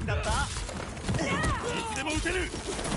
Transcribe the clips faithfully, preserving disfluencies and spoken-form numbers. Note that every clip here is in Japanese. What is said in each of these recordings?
だった？いつでも撃てる。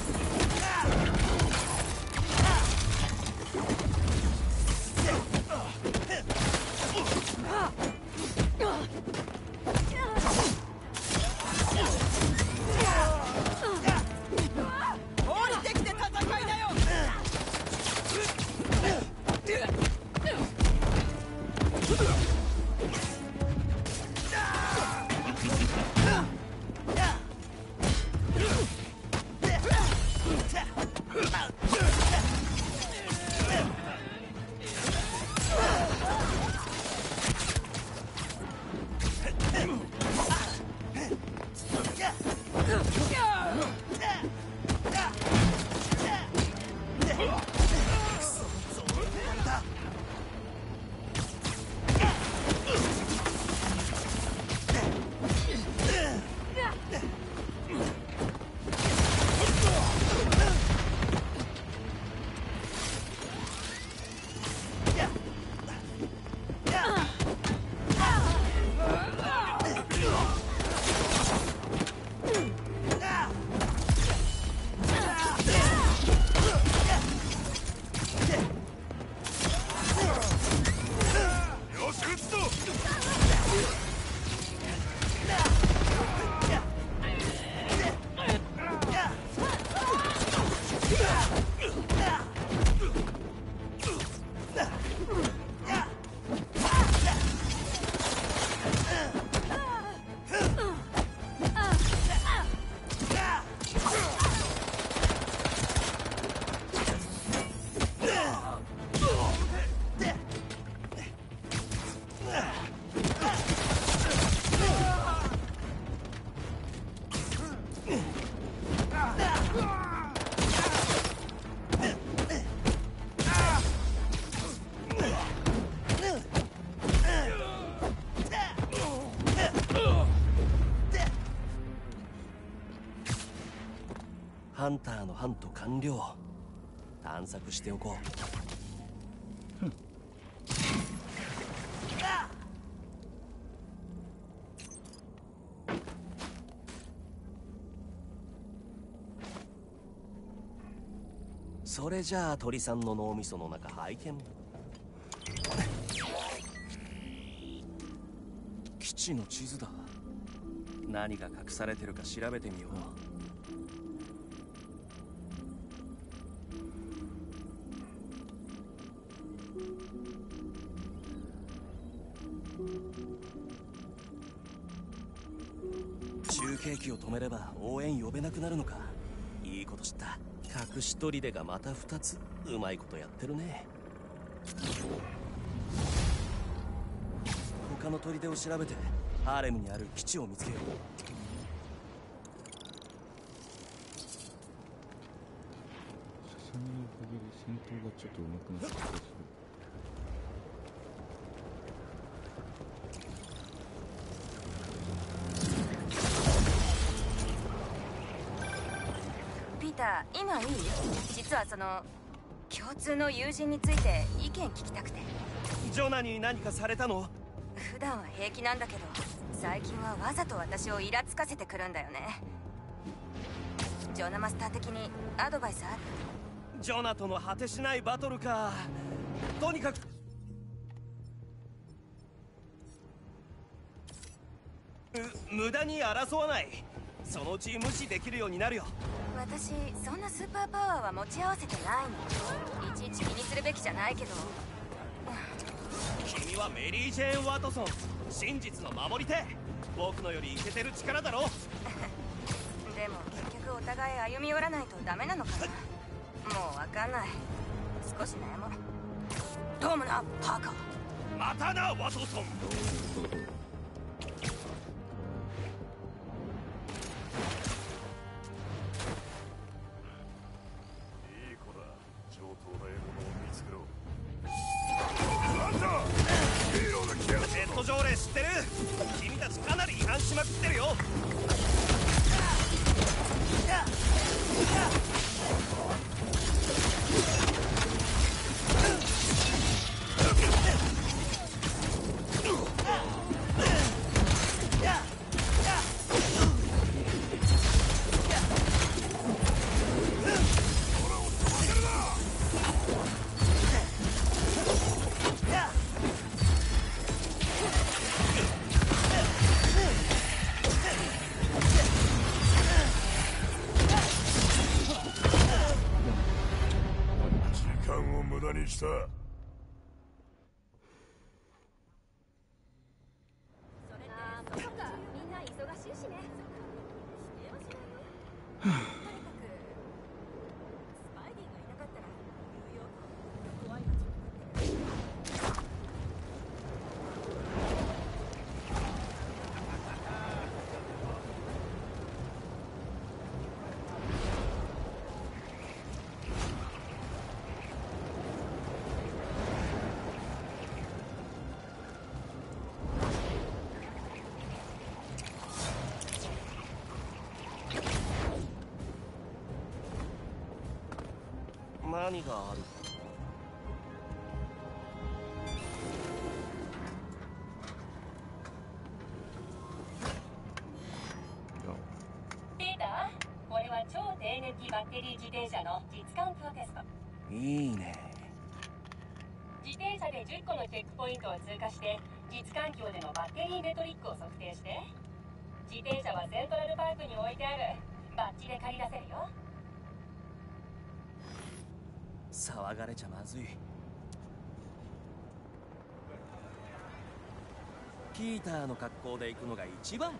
ハンターのハント完了。探索しておこう。それじゃあ鳥さんの脳みその中拝見。基地の地図だ。何が隠されてるか調べてみよう。中継機を止めれば応援呼べなくなるのか。いいこと知った。隠し砦がまたふたつ。うまいことやってるね。他の砦を調べてハーレムにある基地を見つけよう。 ささみのおかげで戦闘がちょっと上手くなった気がする。 今いい？実はその共通の友人について意見聞きたくて。 ジョナに何かされたの？ 普段は平気なんだけど最近はわざと私をイラつかせてくるんだよね。ジョナマスター的にアドバイスある？ ジョナとの果てしないバトルか。とにかく無駄に争わない。そのうち無視できるようになるよ。 私そんなスーパーパワーは持ち合わせてないの。いちいち気にするべきじゃないけど。 君はメリー・ジェーン・ワトソン、真実の守り手。僕のよりイケてる力だろ。 でも結局お互い歩み寄らないとダメなのかな。もうわかんない。少し悩もう。どうもなパーカー。 またなワトソン。ネット条例知ってる？君たちかなり違反しまくってるよ。 きた。 それでそうか、みんな忙しいしね。とにかくスパイディがいなかったらニューヨーク怖い街になってる。 何がある？ ピーター、これは超低燃費バッテリー自転車の実感プロテスト。 いいね。 自転車でじゅっこのチェックポイントを通過して実環境でのバッテリーメトリックを測定して、自転車はセントラルパークに置いてあるバッジで借り出せるよ。 騒がれちゃまずい。ピーターの格好で行くのが一番。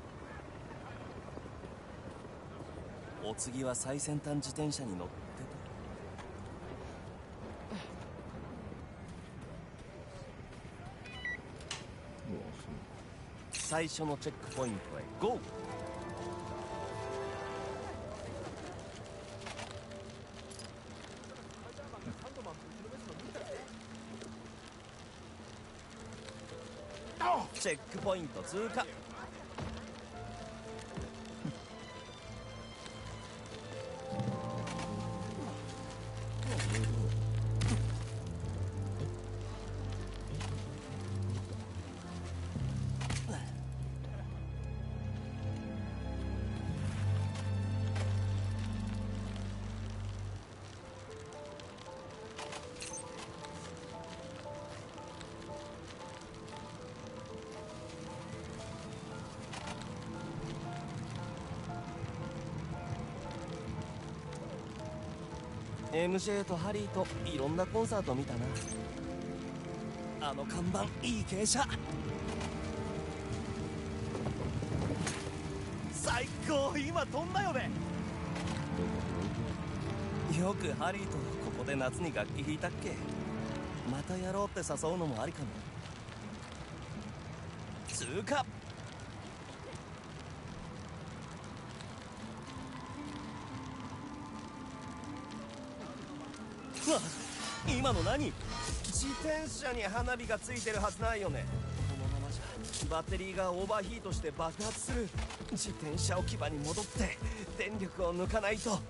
お次は最先端自転車に乗ってと。最初のチェックポイントへゴー。チェックポイント通過。エムジェー とハリーといろんなコンサート見たな。あの看板いい傾斜。最高。今飛んだよね。よくハリーとここで夏に楽器弾いたっけ。またやろうって誘うのもありかも。通過。うわ、今の何？自転車に花火がついてるはずないよね。このままじゃバッテリーがオーバーヒートして爆発する。自転車置き場に戻って電力を抜かないと。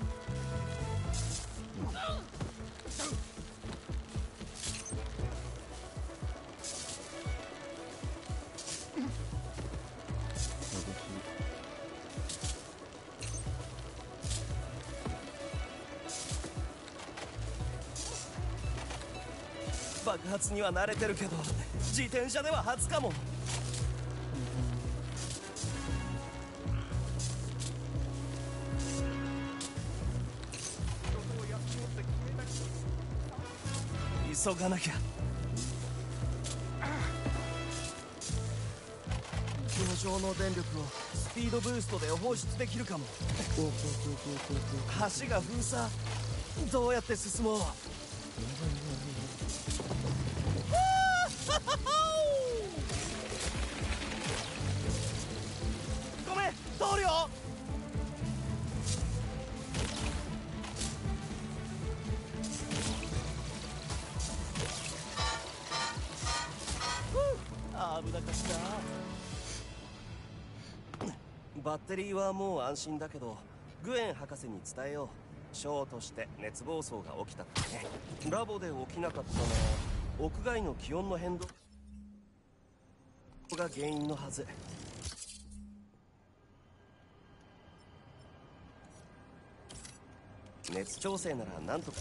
爆発には慣れてるけど自転車では初かも。急がなきゃ。上昇の電力をスピードブーストで放出できるかも。橋が封鎖。どうやって進もう。ごめん、通るよ。危なかった。バッテリーはもう安心だけどグエン博士に伝えよう。ショーとして熱暴走が起きたってね。ラボで起きなかったのは屋外の気温の変動が原因のはず。熱調整ならなんとか。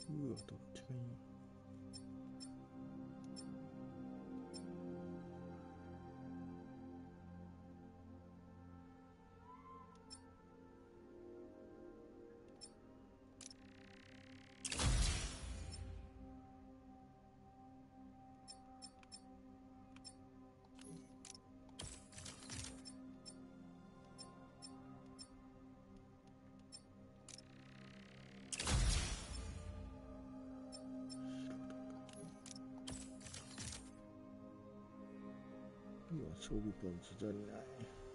うわ、どっちがいい？今装備ポイント足りない。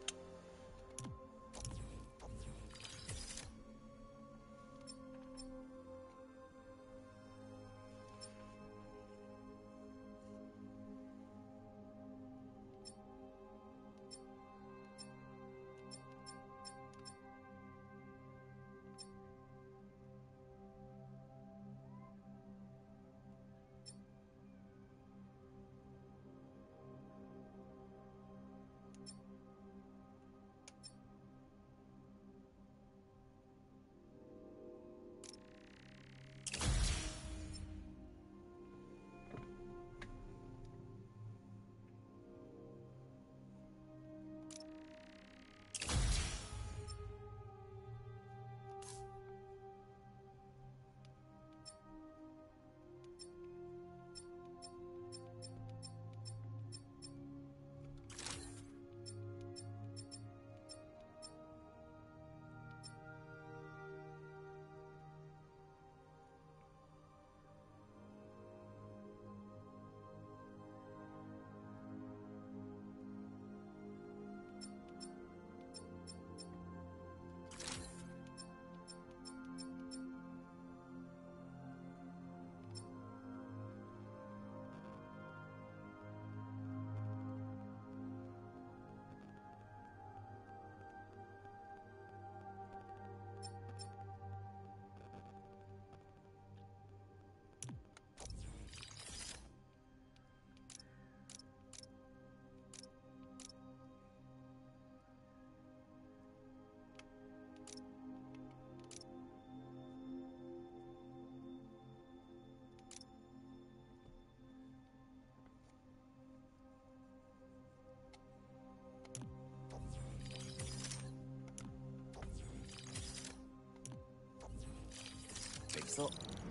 できそう。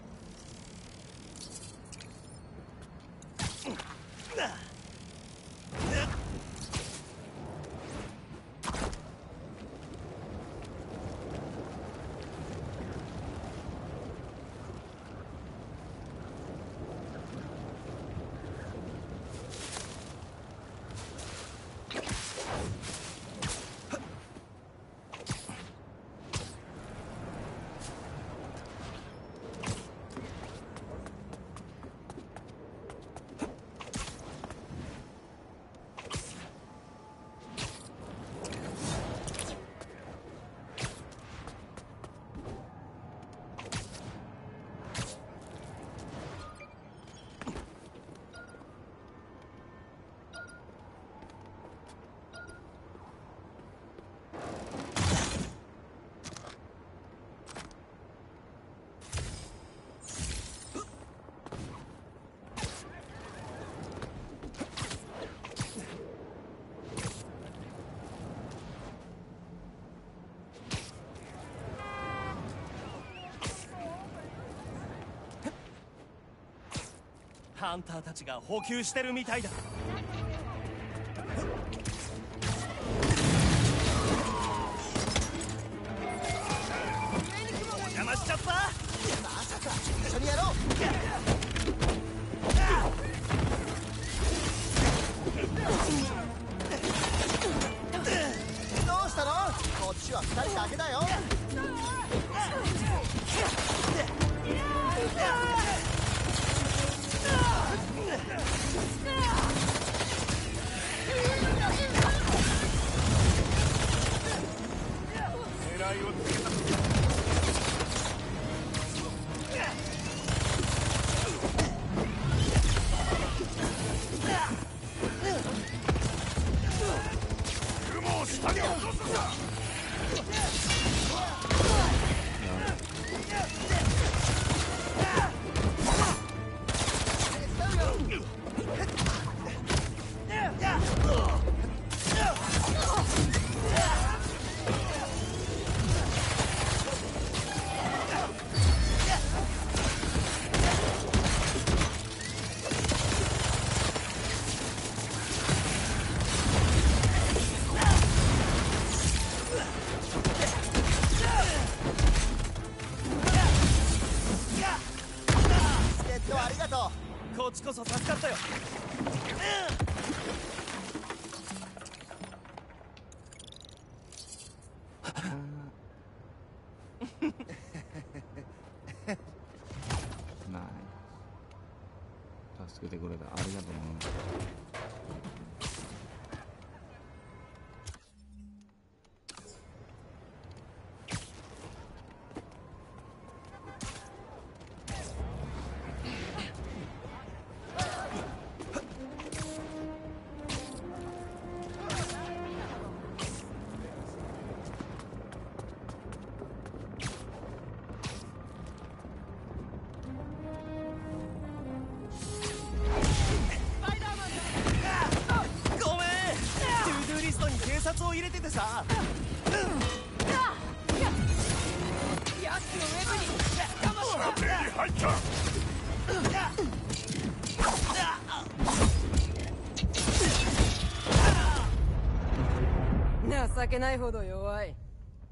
ハンターたちが補給してるみたいだ。お邪魔しちゃった。まさか一緒にやろう。どうしたの？こっちは二人だけだよ。狙いをつけた。雲を下に落とすんだ。 っちこそ助かったよ。 ない助けてくれた、ありがとうな。 警察を入れててさ。 情けないほど弱い。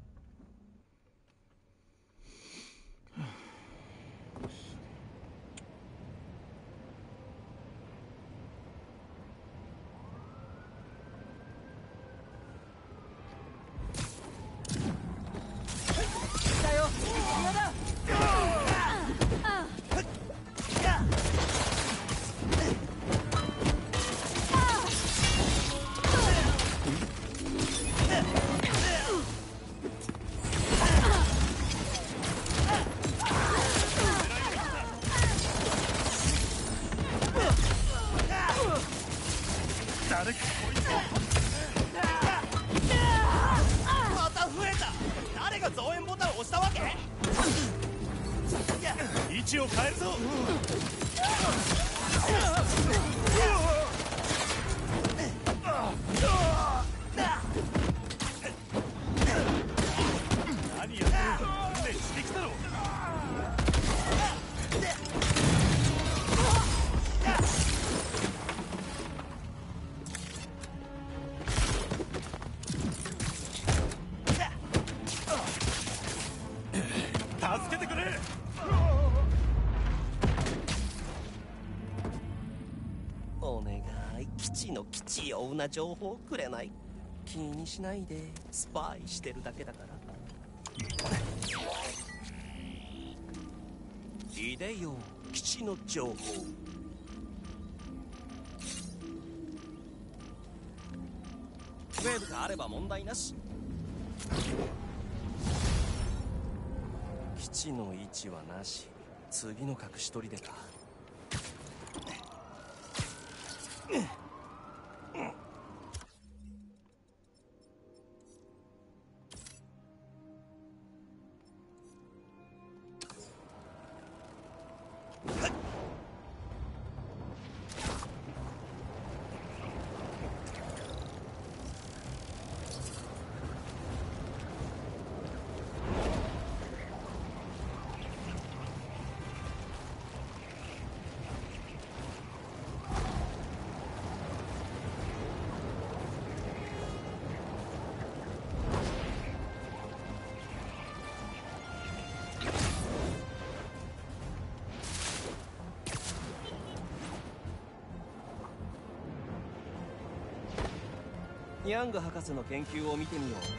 また増えた。誰が増援ボタンを押したわけ？位置を変えるぞ。何やってる？訓練してきたろ。助けてくれ。お願い、基地の基地ような情報くれない？気にしないで、スパイしてるだけだから。いでよ、基地の情報。ウェブがあれば問題なし。基地の位置はなし。次の隠し砦か。ヤング博士の研究を見てみよう。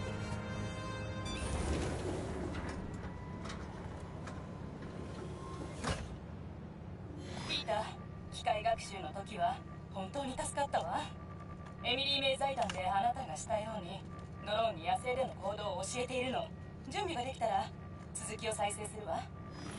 ピーター、機械学習の時は本当に助かったわ。エミリー名財団であなたがしたようにドローンに野生での行動を教えているの。準備ができたら続きを再生するわ。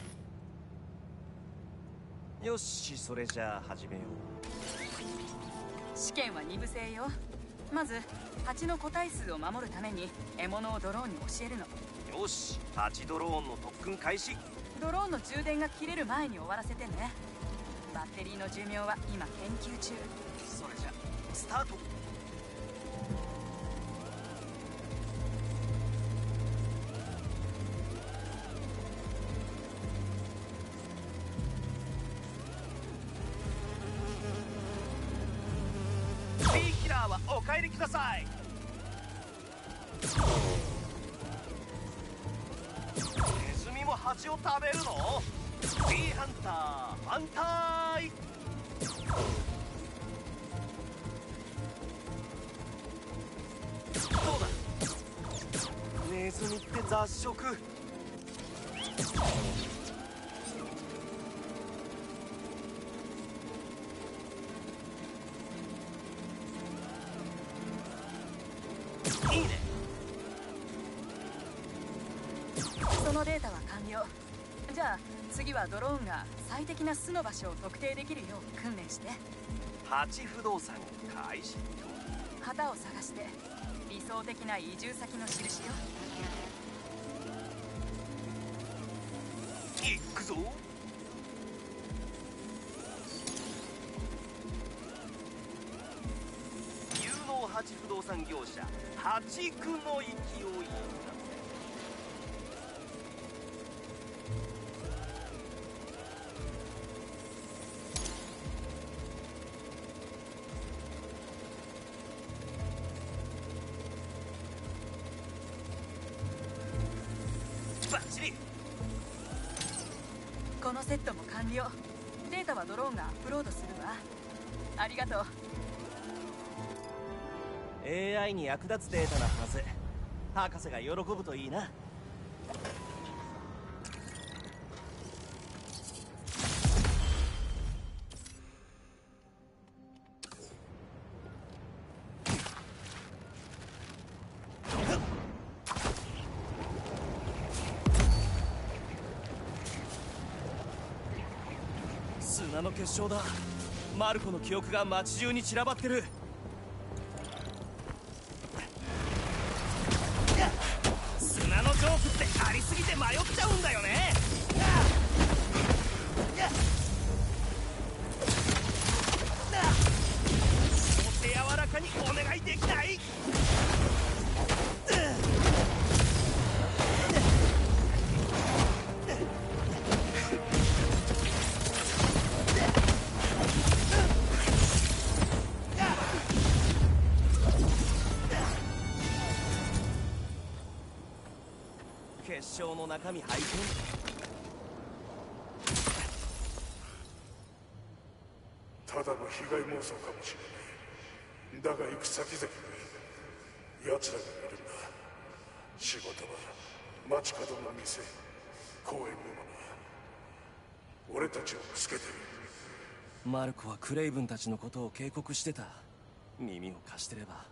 よし、それじゃあ始めよう。試験は二部制よ。まず蜂の個体数を守るために獲物をドローンに教えるの。 よし、蜂ドローンの特訓開始。 ドローンの充電が切れる前に終わらせてね。バッテリーの寿命は今研究中。 それじゃスタート。お帰りください。ネズミも蜂を食べるの？ B ハンター反対。 どうだ。ネズミって雑食。いいね。 そのデータは完了。じゃあ次はドローンが最適な巣の場所を特定できるよう訓練して。 八不動産開始。 旗を探して理想的な移住先の印よ。 行くぞ。有能八不動産業者八区の勢い。バッチリ。 このセットも完了。データはドローンがアップロードするわ。ありがとう。 エーアイ に役立つデータなはず。博士が喜ぶといいな。砂の結晶だ。マルコの記憶が街中に散らばってる。砂のジョークってありすぎて迷っちゃうんだよね。もっと柔らかにお願いできない？結晶の中身拝見。 ただの被害妄想かもしれない。だが行く先々に奴らがいるんだ。仕事場、街角の店、公園のもの。俺たちを助けてる。 マルコはクレイブンたちのことを警告してた。耳を貸してれば。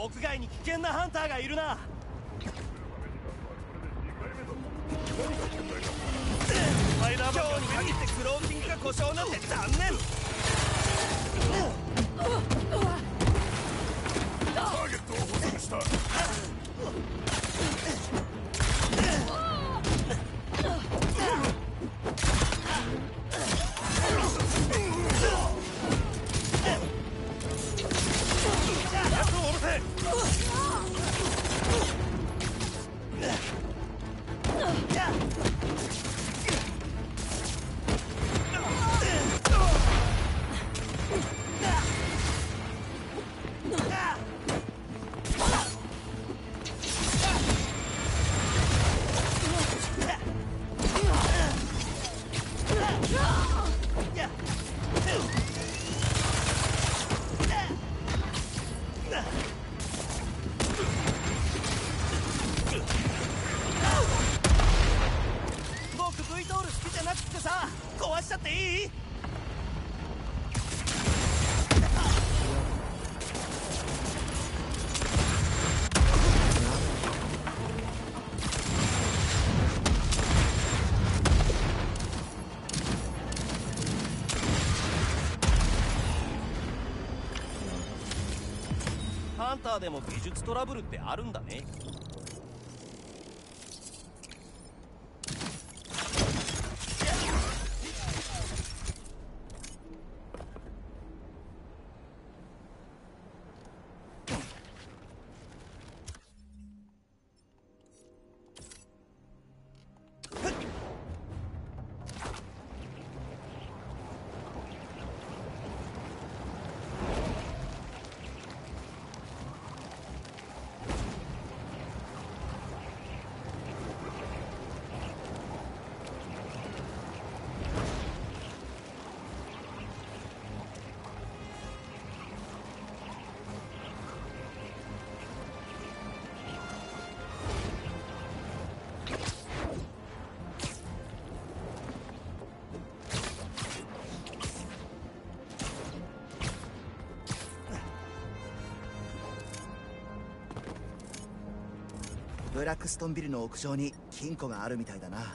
屋外に危険なハンターがいるな。今日に限ってクローキングが故障なんて残念。 ターゲットを捕捉した。 僕 V トール好きじゃなくってさ、壊しちゃっていい？ハンターでも技術トラブルってあるんだね。 ブラックストンビルの屋上に金庫があるみたいだな。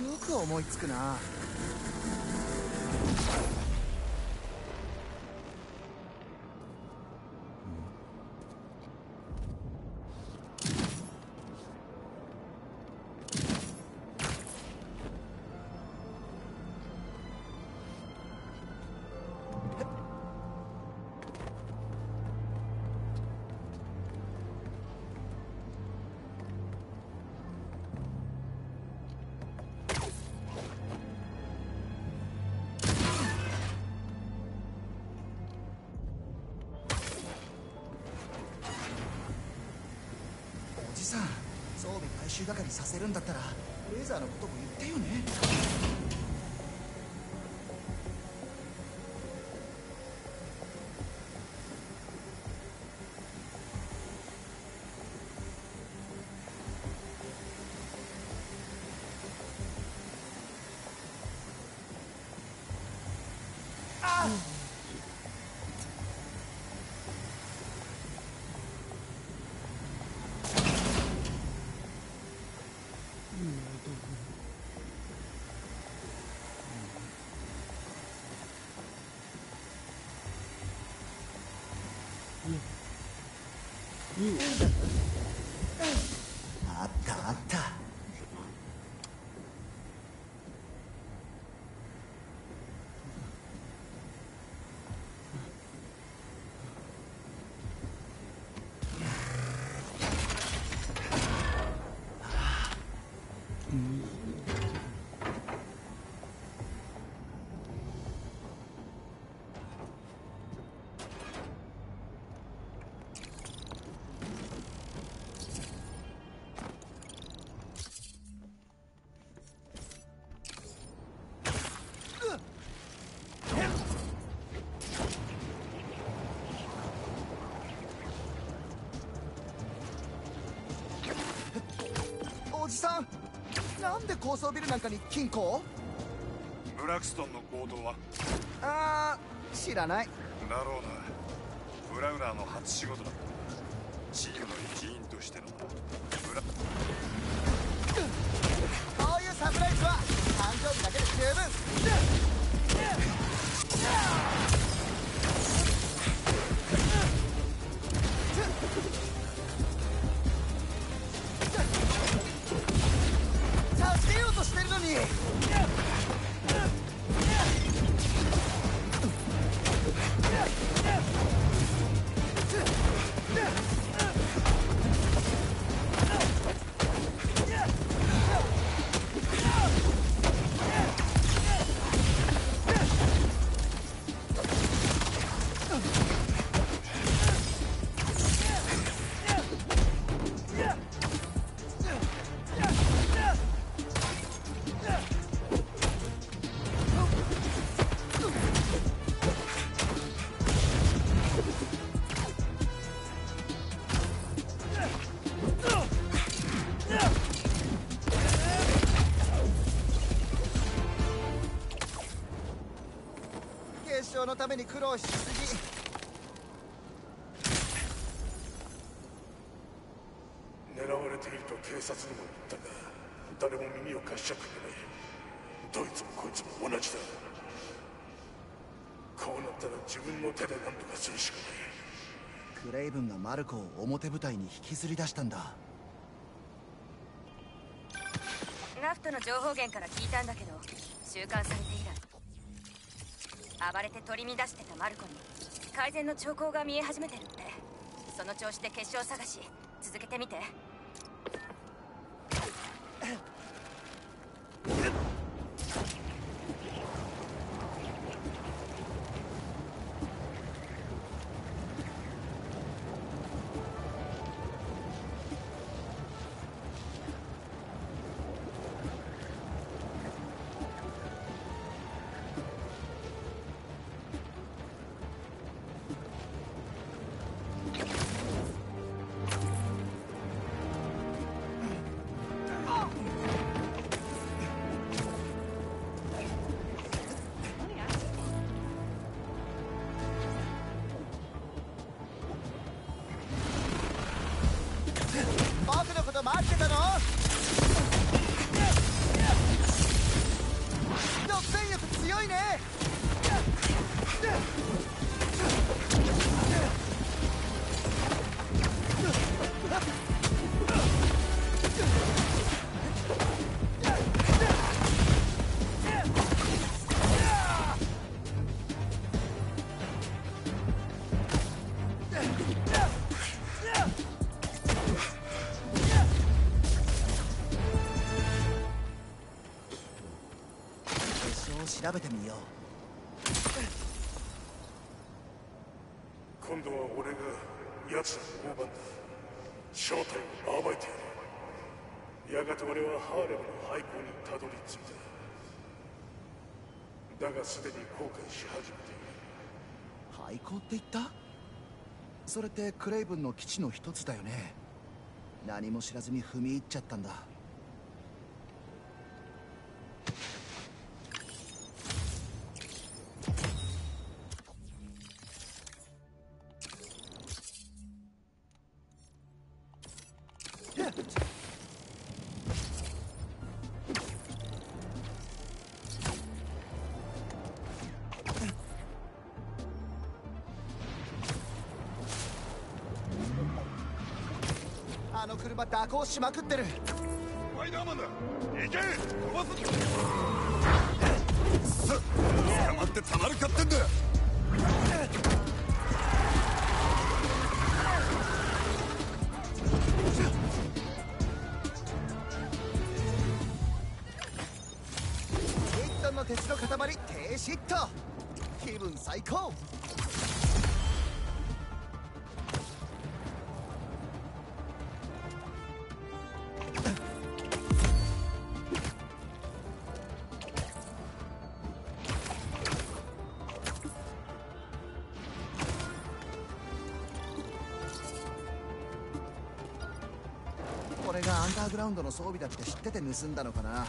く思いつくな。おじさん、装備回収係させるんだったらレーザーのことも言ってよね。あったあった。おじさん、なんで高層ビルなんかに金庫を？ ブラクストンの強盗は？ あー、知らない。 だろうな。ブラウナーの初仕事だった。チームの一員としてのブラこういうサプライズは誕生日だけで十分。助けようとしてるのに。決勝のために苦労しすぎ。 狙われていると警察にも言ったが誰も耳を貸しちゃくれない。どいつもこいつも同じだ。こうなったら自分の手で何とかするしかない。 クレイブンがマルコを表舞台に引きずり出したんだ。 ナフトの情報源から聞いたんだけど、収監されて以来暴れて取り乱してたマルコに改善の兆候が見え始めてるって。その調子で結晶探し続けてみて。 僕のこと待ってたの？ 突然力強いね。調べてみよう。 今度は俺が奴らの大番だ。正体を暴いてやる。やがて俺はハーレムの廃校にたどり着いた。だがすでに後悔し始めている。 廃校って言った？それってクレイブンの基地の一つだよね。何も知らずに踏み入っちゃったんだ。あの車蛇行しまくってる。 スパイダーマンだ。行け、飛ばす。さ捕まってたまるかってんだ。 エイトンの鉄の塊低シット。気分最高。これがアンダーグラウンドの装備だって知ってて盗んだのかな。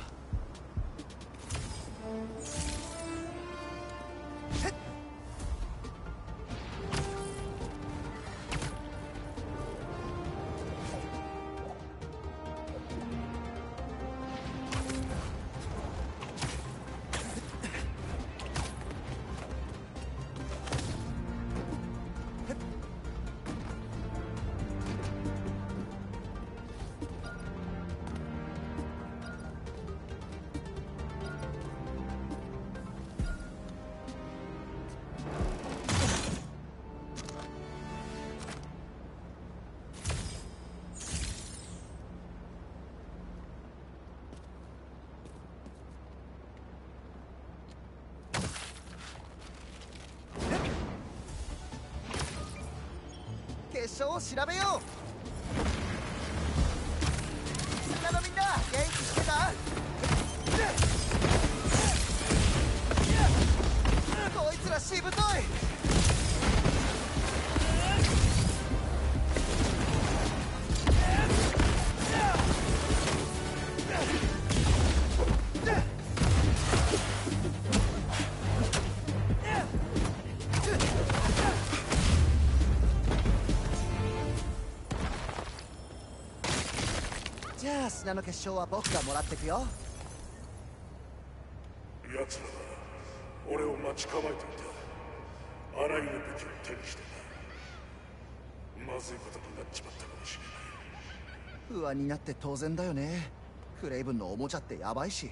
決勝を調べよう。みんなのみんな元気してた？こいつらしぶとい。じゃあ砂の結晶は僕がもらってくよ。 奴らは俺を待ち構えていた。あらゆる武器を手にしてな。まずいことになっちまったかもしれない。 不安になって当然だよね。クレイブンのおもちゃってヤバいし。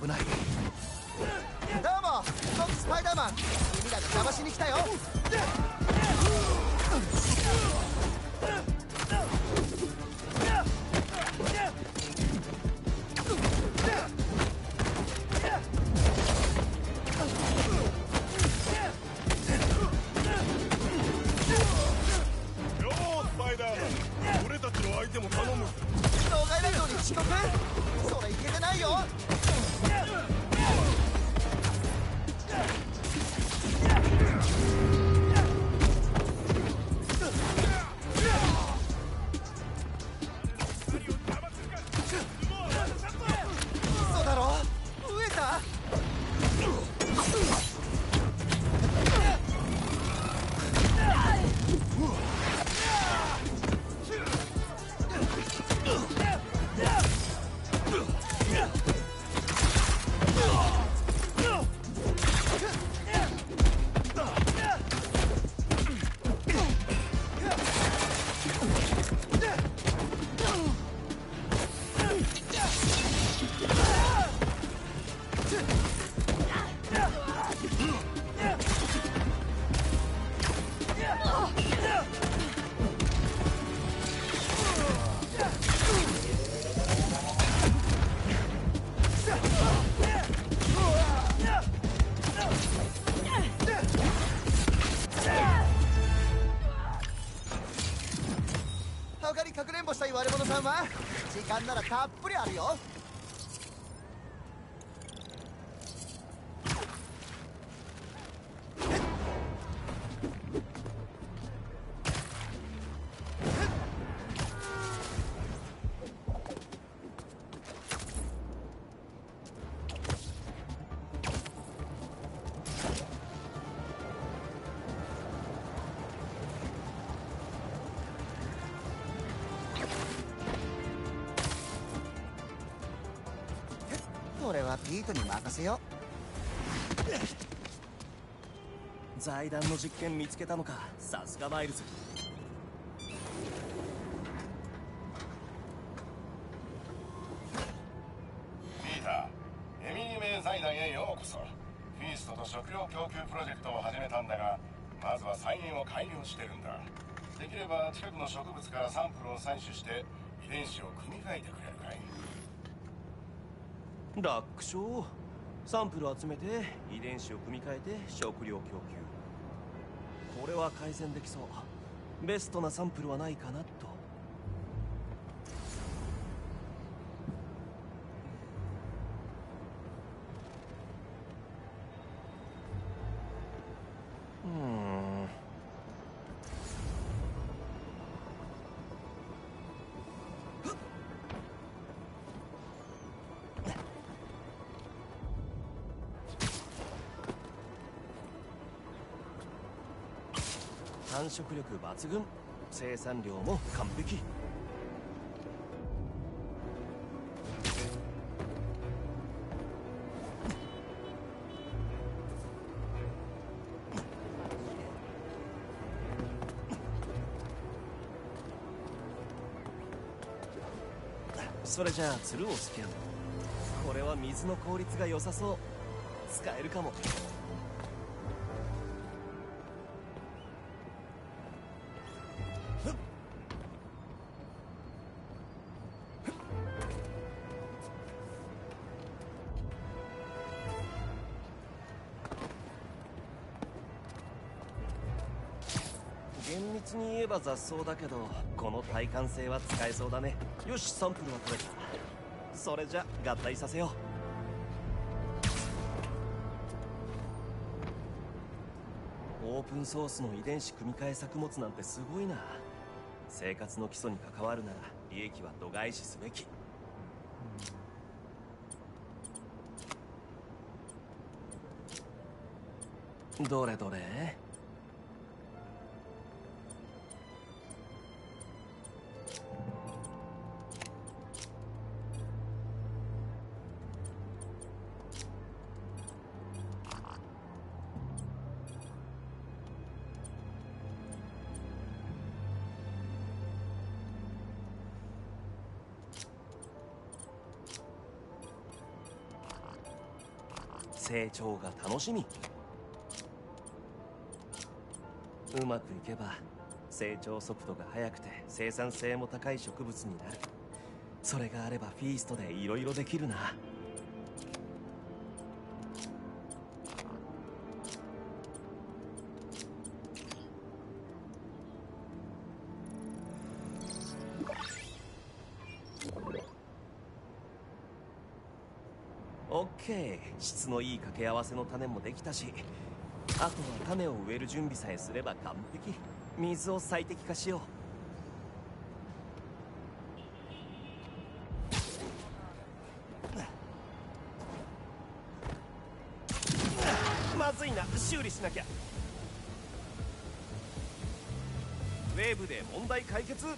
くない。どうも僕スパイダーマン、君らが邪魔しに来たよ。遅刻？それいけてないよ。嘘だろ？飢えた？他にかくれんぼしたい悪者さんは時間ならたっぷりあるよ。これはピートに任せよう。財団の実験見つけたのか。さすがマイルズ。 ピーター、エミニメイ財団へようこそ。フィーストと食料供給プロジェクトを始めたんだが、まずは再現を改良してるんだ。できれば近くの植物からサンプルを採取して遺伝子を組み替えてくれるかい？ 楽勝。サンプル集めて遺伝子を組み替えて食料供給。これは改善できそう。ベストなサンプルはないかなと。うーん繁殖力抜群、生産量も完璧。それじゃあツルをスキャン。これは水の効率が良さそう。使えるかも。厳密に言えば雑草だけど、この耐寒性は使えそうだね。よし、サンプルは取れた。それじゃ合体させよう。オープンソースの遺伝子組み換え作物なんてすごいな。生活の基礎に関わるなら利益は度外視すべき。どれどれ。 成長が楽しみ。うまくいけば成長速度が速くて生産性も高い植物になる。それがあればフィーストでいろいろできるな。オッケー、質のいい掛け合わせの種もできたし、あとは種を植える準備さえすれば完璧。水を最適化しよう。まずいな、修理しなきゃ。ウェーブで問題解決。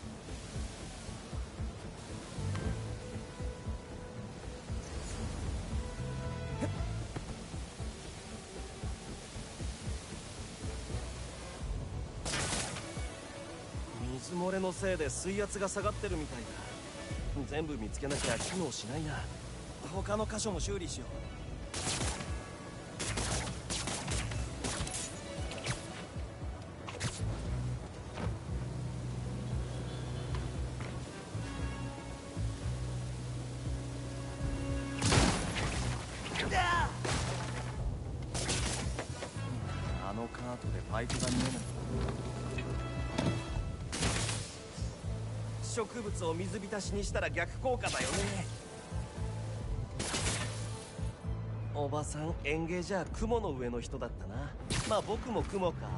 水漏れのせいで水圧が下がってるみたいだ。全部見つけなきゃ機能しないな。他の箇所も修理しよう。あのカートでパイプが見えない。植物を水浸しにしたら逆効果だよね。おばさん、園芸じゃ雲の上の人だったな。まあ僕も雲か。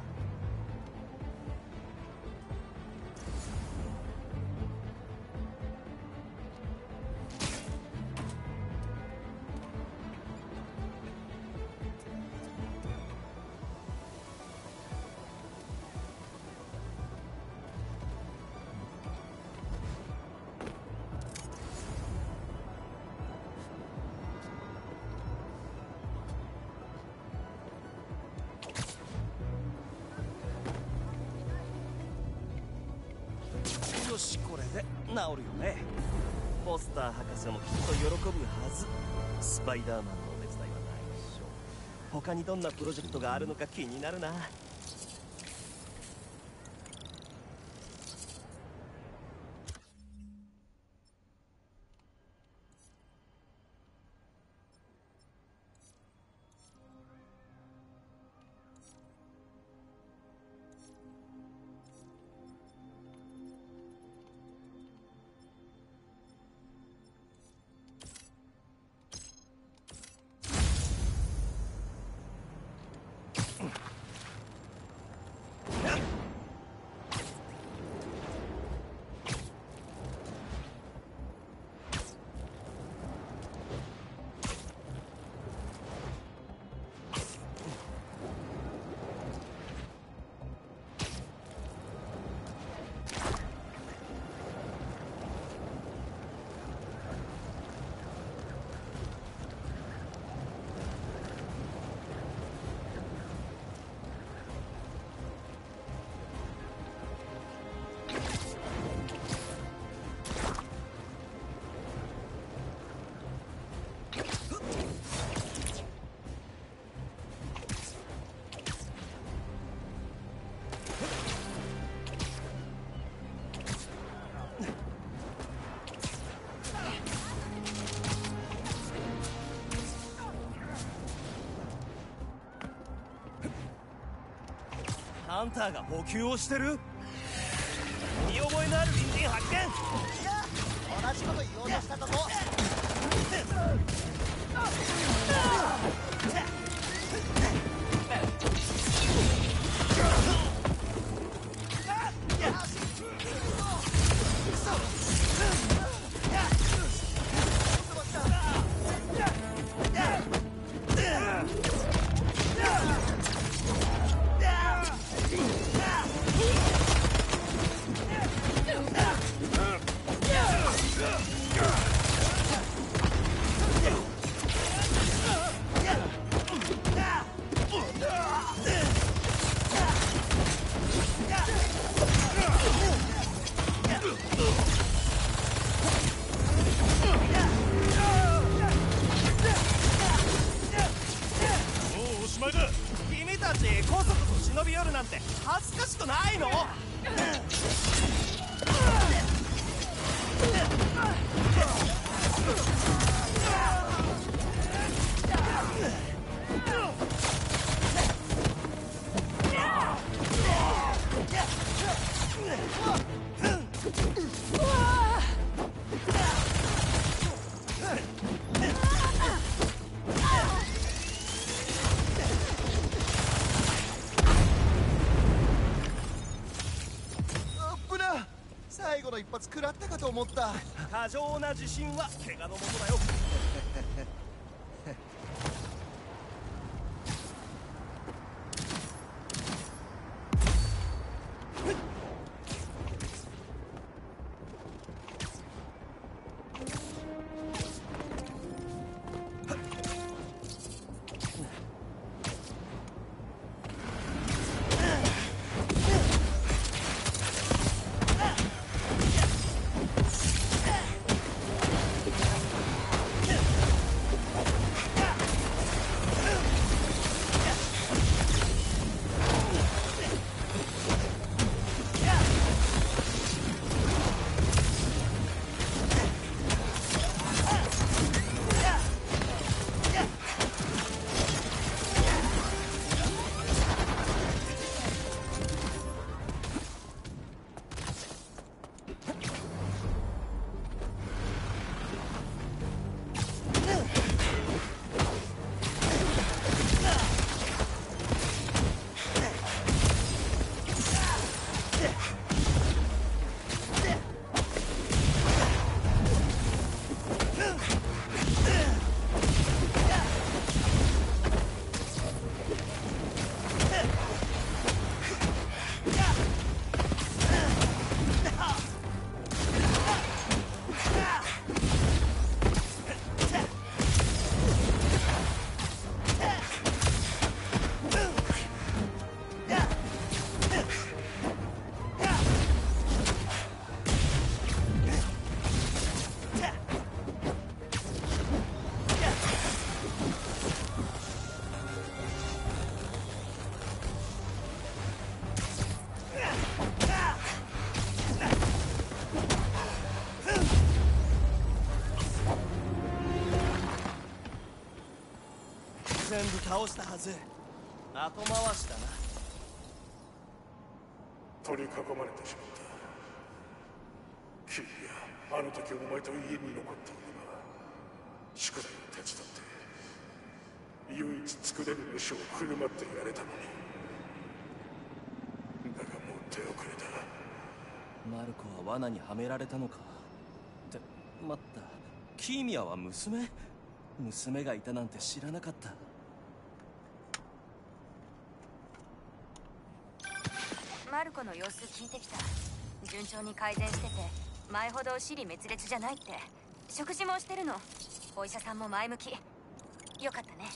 よし、これで治るよね。ポスター博士もきっと喜ぶはず。スパイダーマンのお手伝いはないでしょ。他にどんなプロジェクトがあるのか気になるな。ハンターが補給をしてる。見覚えのある隣人発見。いや、同じこと言おうとしたとこ。 ちこそこそ忍び寄るなんて恥ずかしくないの？ 最後の一発食らったかと思った。 過剰な自信は怪我のもとだよ。全部倒したはず。後回しだな。 取り囲まれてしまった。キリア、あの時お前と家に残っていれば宿題を手伝って唯一作れる飯を振る舞ってやれたのに。だがもう手遅れだ。 マルコは罠にはめられたのか。って待った、キーミアは娘？娘がいたなんて知らなかった。 マルコの様子聞いてきた。順調に改善してて前ほど支離滅裂じゃないって。食事もしてるの。お医者さんも前向き。よかったね。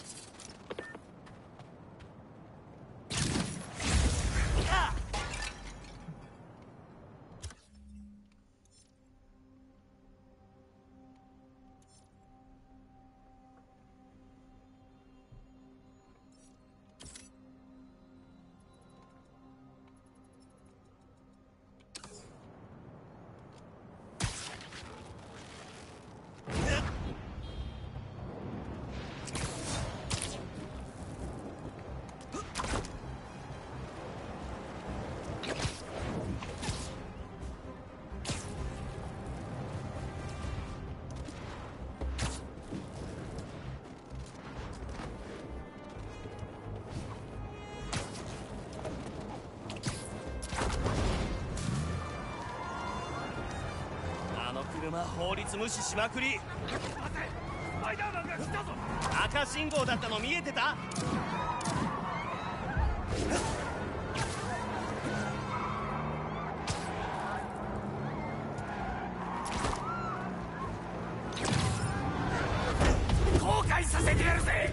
車法律無視しまくり。待て、スパイダーマンが来たぞ。赤信号だったの見えてた？後悔させてやるぜ。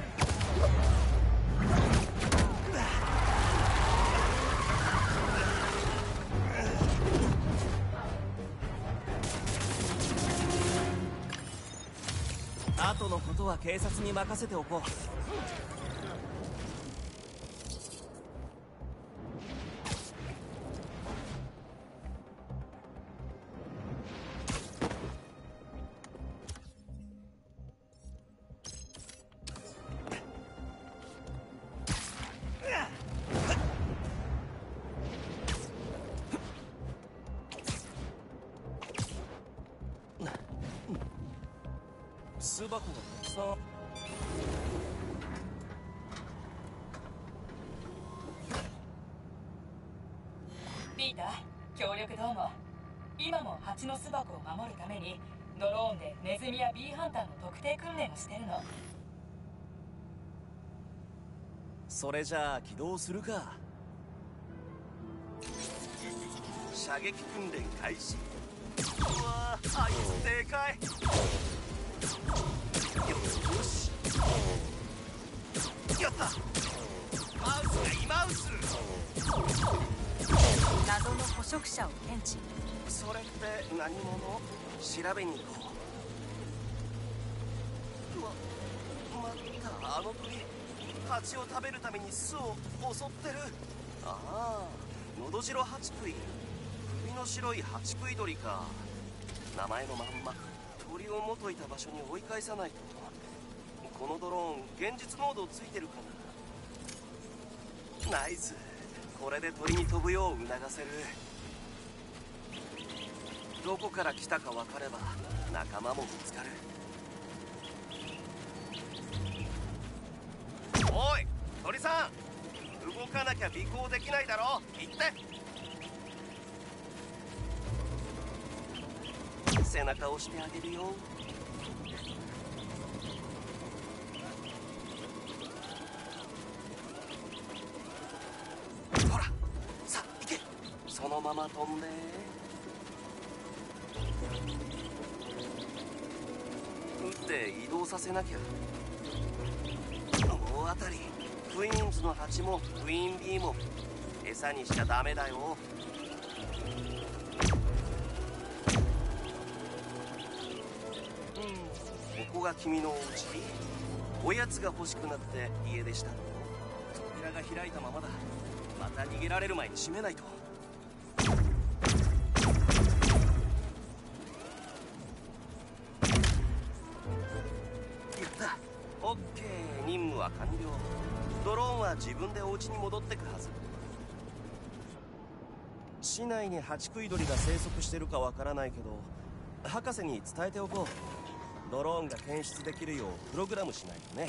後のことは警察に任せておこう。 巣箱がたくさん。 ピーター、協力どうも。今も蜂の巣箱を守るためにドローンでネズミや B ハンターの特定訓練をしてるの。 それじゃあ起動するか。射撃訓練開始。うわー、あいつでかい。よし、やった。マウスがイマウス。 謎の捕食者を検知。 それって何者？調べに行こう。うわ、またあの鳥、蜂を食べるために巣を襲ってる。ああ、のどじろハチクイ。首の白いハチクイ鳥か。名前のまんま鳥を元いた場所に追い返さないと。このドローン現実モードついてるかな。ナイス。これで鳥に飛ぶよう促せる。どこから来たか分かれば仲間も見つかる。おい鳥さん、動かなきゃ尾行できないだろ。行って。背中を押してあげるよ。ほら、さあ行け。そのまま飛んで。撃って移動させなきゃ。大当たり。クイーンズの蜂もクイーンビーも餌にしちゃダメだよ。ここが君のお家？おやつが欲しくなって家出したの？扉が開いたままだ。また逃げられる前に閉めないと。やった。オッケー、任務は完了。ドローンは自分でお家に戻ってくはず。市内にハチクイドリが生息してるかわからないけど、博士に伝えておこう。ドローンが検出できるようプログラムしないとね。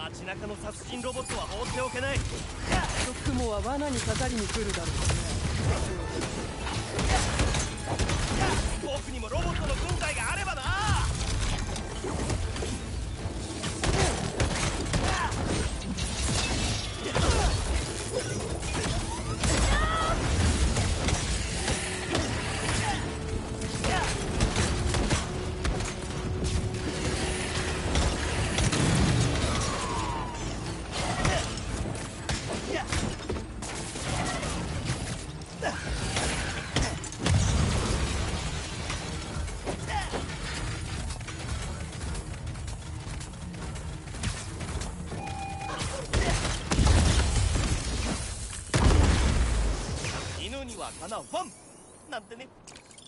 街中の殺人ロボットは放っておけない。 雲は罠にかかりに来るだろうね。 僕にもロボットの軍隊があればな。かなワンなんてね。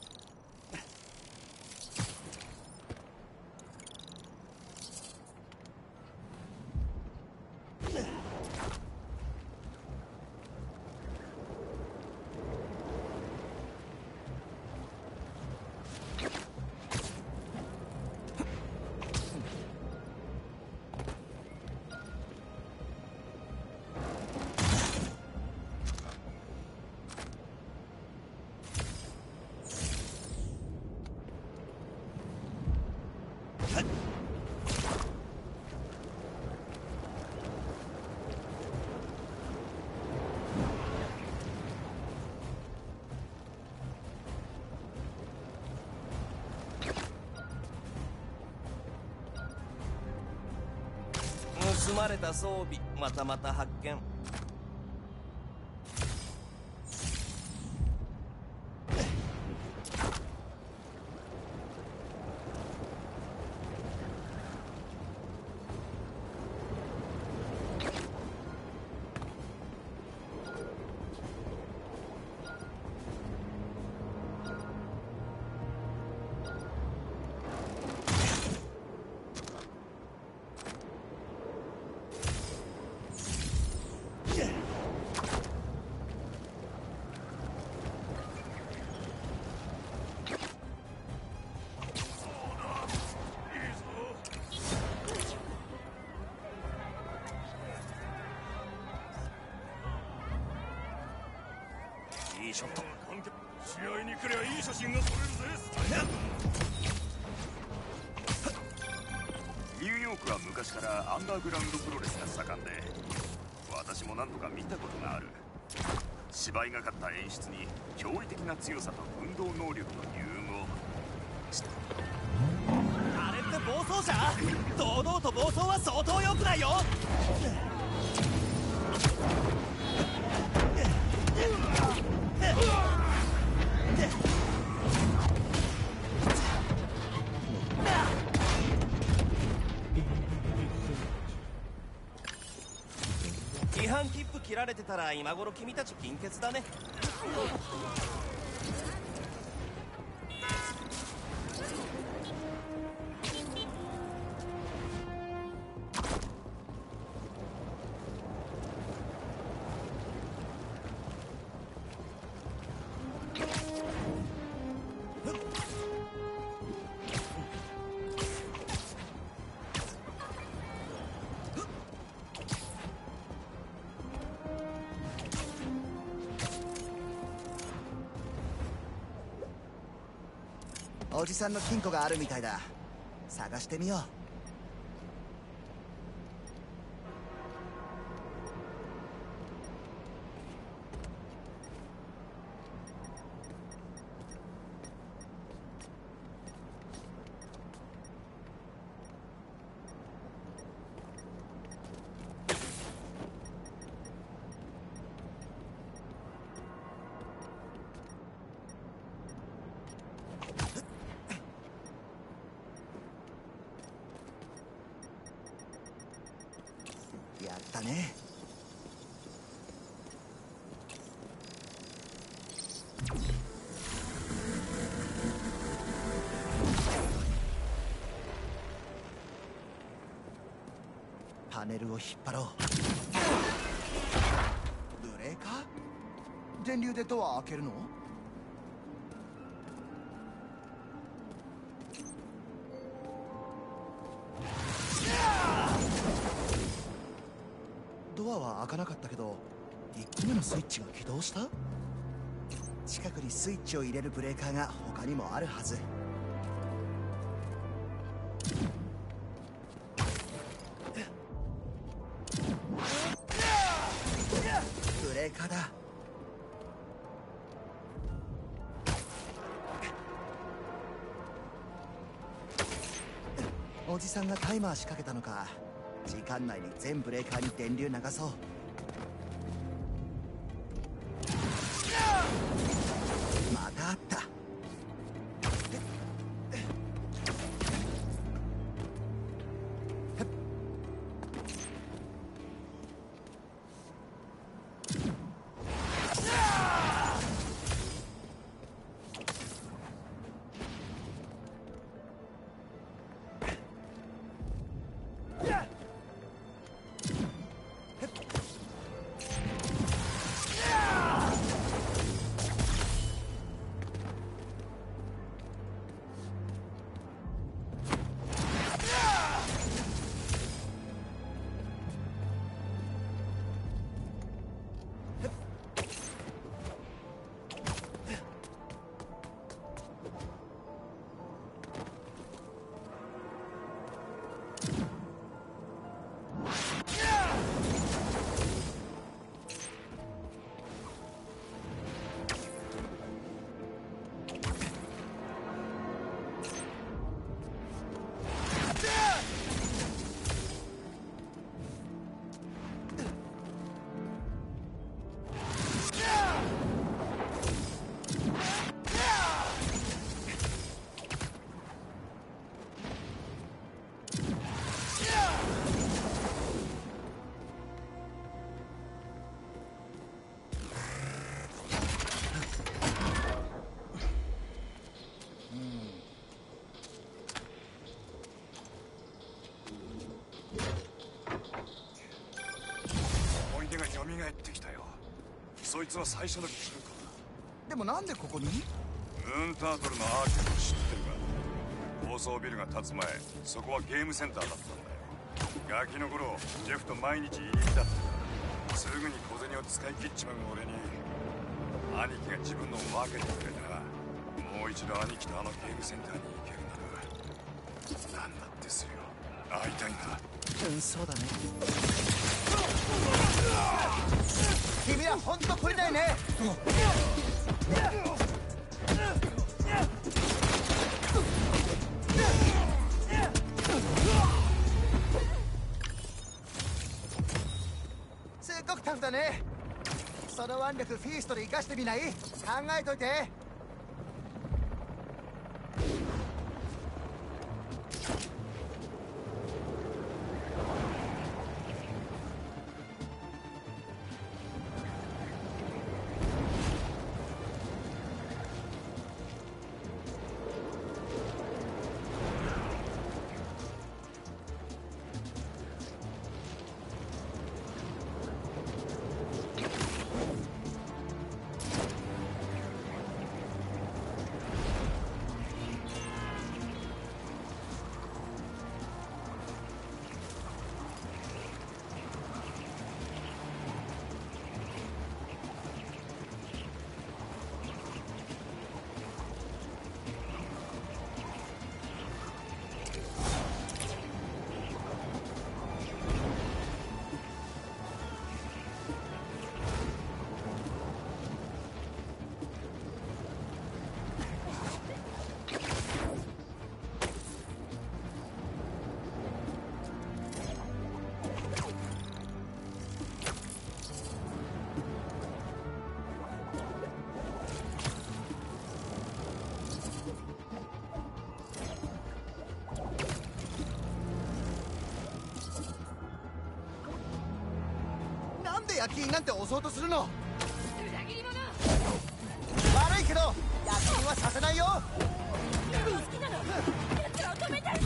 盗まれた装備またまた発見。いいショット。試合に来りゃいい写真が撮れるぜ。 ニューヨークは昔からアンダーグラウンドプロレスが盛んで、私も何度か見たことがある。芝居がかった演出に驚異的な強さと運動能力の融合。 あれって暴走車？堂々と暴走は相当良くないよ。違反切符切られてたら今頃君たち金欠だね。 おじさんの金庫があるみたいだ。探してみよう。やったね。パネルを引っ張ろう。ブレーカー？電流でドア開けるの？ は開かなかったけど、いっこめのスイッチが起動した。近くにスイッチを入れるブレーカーが他にもあるはず。ブレーカーだ。おじさんがタイマー仕掛けたのか。時間内に全ブレーカーに電流流そう。またあった。 そいつは最初のキルか。 でもなんでここに？ ムーンタートルのアーケードを知ってるが、高層ビルが建つ前、そこはゲームセンターだったんだよ。ガキの頃ジェフと毎日入り浸ってた。すぐに小銭を使い切っちまう俺に兄貴が自分のを分けてくれた。もう一度兄貴とあのゲームセンターに行けるなら何だってするよ。会いたいんだ。 うん、そうだね。君は本当懲りないね。すっごくタフだね。その腕力フィーストで生かしてみない？考えといて。焼き印なんて押そうとするの？ 裏切り者。 悪いけど焼き印はさせないよ。 好きなの。奴らを止めたいぞ。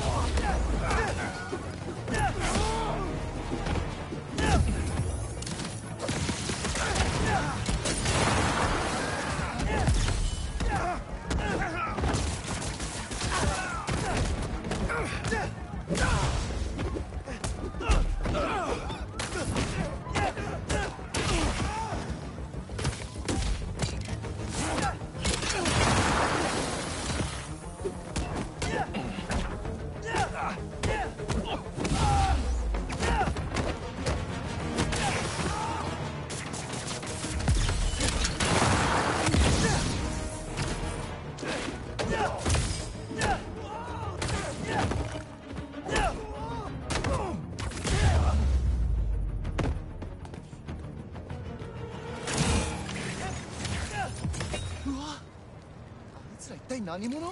体何者？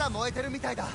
が燃えてるみたいだ。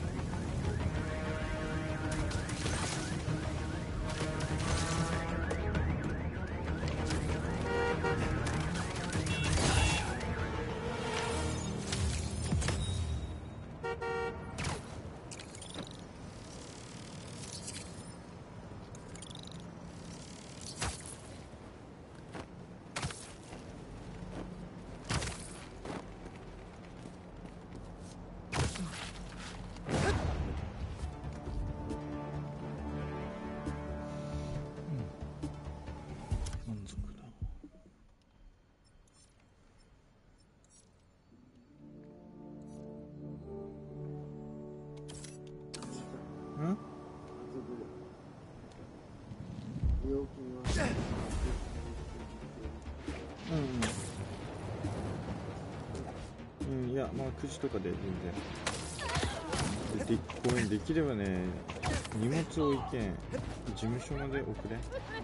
満足だ。ん？うんうん。うん、いや、まあくじとかで全然。で、ごめん、できればね、荷物置いて、事務所まで送れ。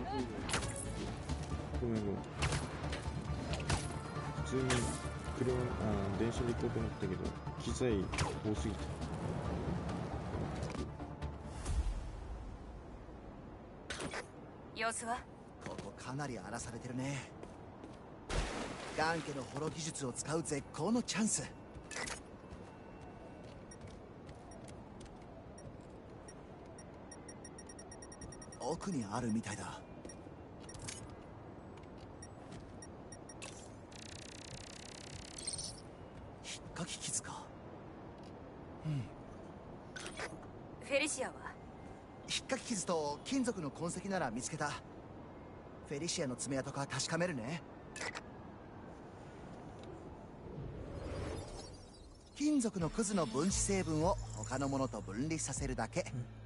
ごめんごめん。普通に車、あ、電車で行こうと思ったけど、機材多すぎた。 様子は？ ここかなり荒らされてるね。ガン家のホロ技術を使う絶好のチャンス。奥にあるみたいだ。引っかき傷か。うん。 フェリシアは？ 引っかき傷と金属の痕跡なら見つけた。フェリシアの爪痕か確かめるね。金属のくずの分子成分を他のものと分離させるだけ。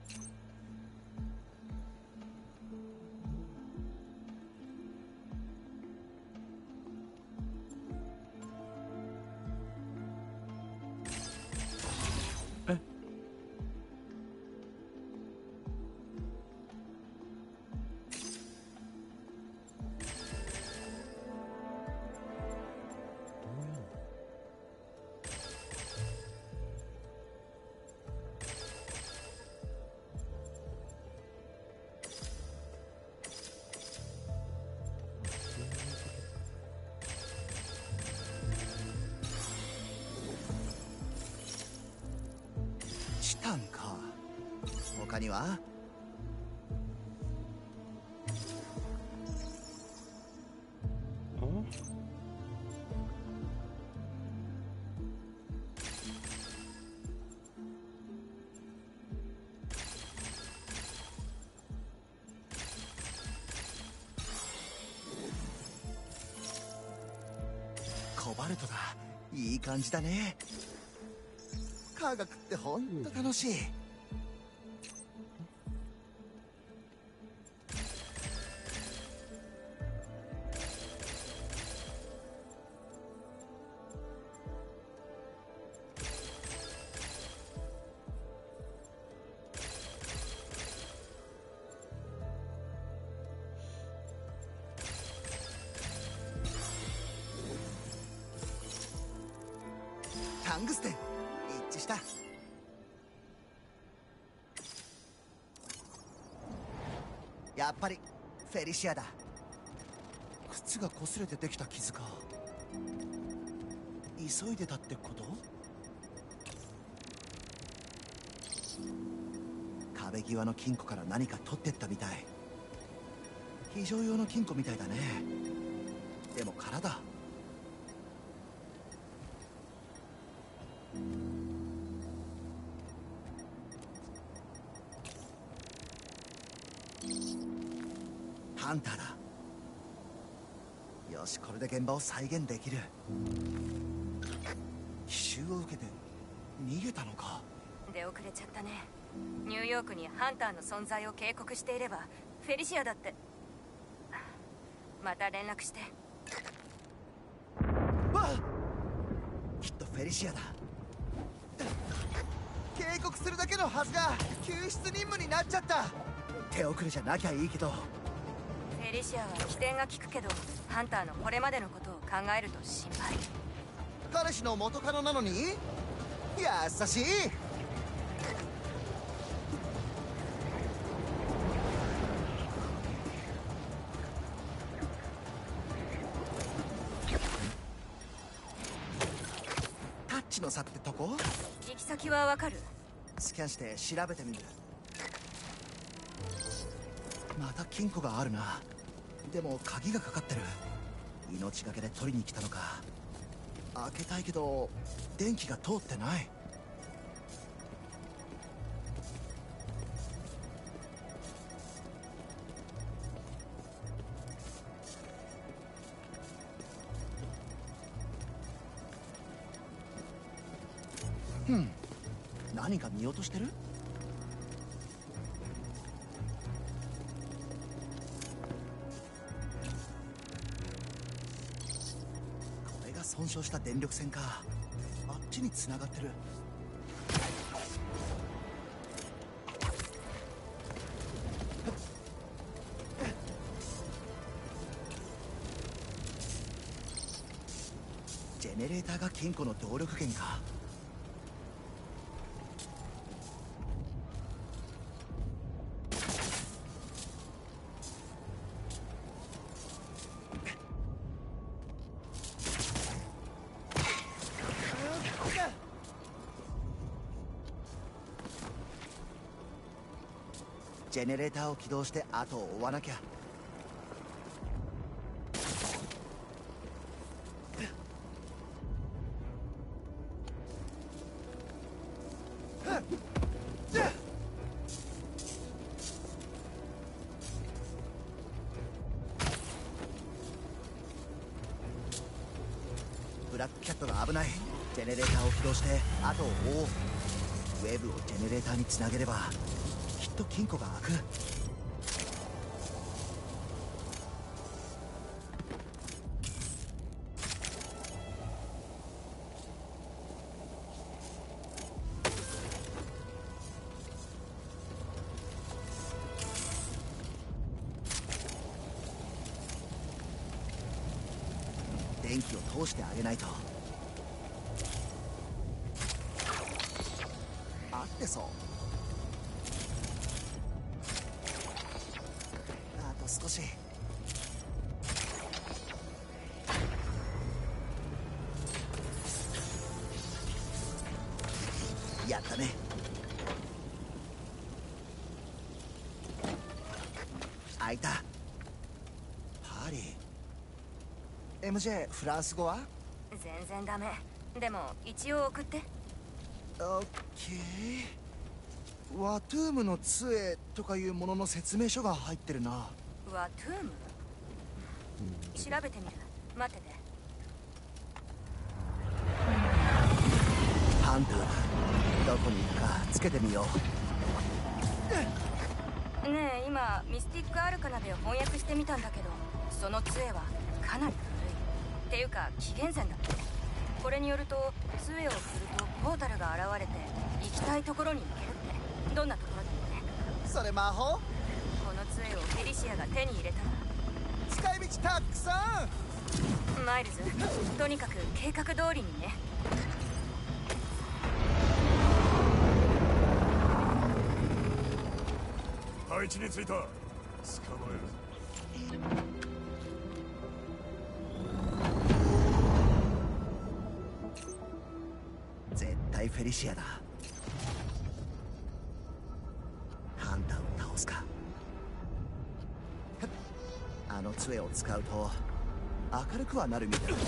チタンか。他には？コバルトだ。いい感じだね。科学ってほんと楽しい。タングステン一致した。やっぱりフェリシアだ。靴が擦れてできた傷か。急いでたってこと？壁際の金庫から何か取ってったみたい。非常用の金庫みたいだね。でも空だ。ハンターだ。よし、これで現場を再現できる。奇襲を受けて逃げたのか。 出遅れちゃったね。ニューヨークにハンターの存在を警告していればフェリシアだって。また連絡して。 わあ、きっとフェリシアだ。警告するだけのはずが救出任務になっちゃった。手遅れじゃなきゃいいけど。 フェリシアは起点が効くけど、ハンターのこれまでのことを考えると心配。 彼氏の元カノなのに？ 優しい。タッチの差ってとこ？ 行き先はわかる？ スキャンして調べてみる。また金庫があるな。でも鍵がかかってる。命がけで取りに来たのか。開けたいけど電気が通ってない。ふん、何か見落としてる？損傷した電力線か。あっちに繋がってる。ジェネレーターが金庫の動力源か。ジェネレーターを起動して後を追わなきゃ。ブラックキャットが危ない。ジェネレーターを起動して後を追おう。ウェブをジェネレーターにつなげればきっと金庫が開く。電気を通してあげないと。合ってそう。あと少し。やったね。開いた。パーリー。エムジェー フランス語は？ 全然ダメ。でも一応送って。 オッケー。ワトゥームの杖とかいうものの説明書が入ってるな。 ワトゥーム？調べてみる。待ってて。 ハンターだ。どこにいるかつけてみよう。ねえ、今ミスティックアルカナで翻訳してみたんだけど、その杖はかなり古い。っていうか紀元前だって。これによると杖を振るとポータルが現れて行きたいところに行けるって。どんなところでもね。 それ魔法？ この杖をフェリシアが手に入れたら使い道たくさん。マイルズ、とにかく計画通りにね。 配置についた。捕まえる。 絶対フェリシアだ。ハンターを倒すか。あの杖を使うと明るくはなるみたいだ。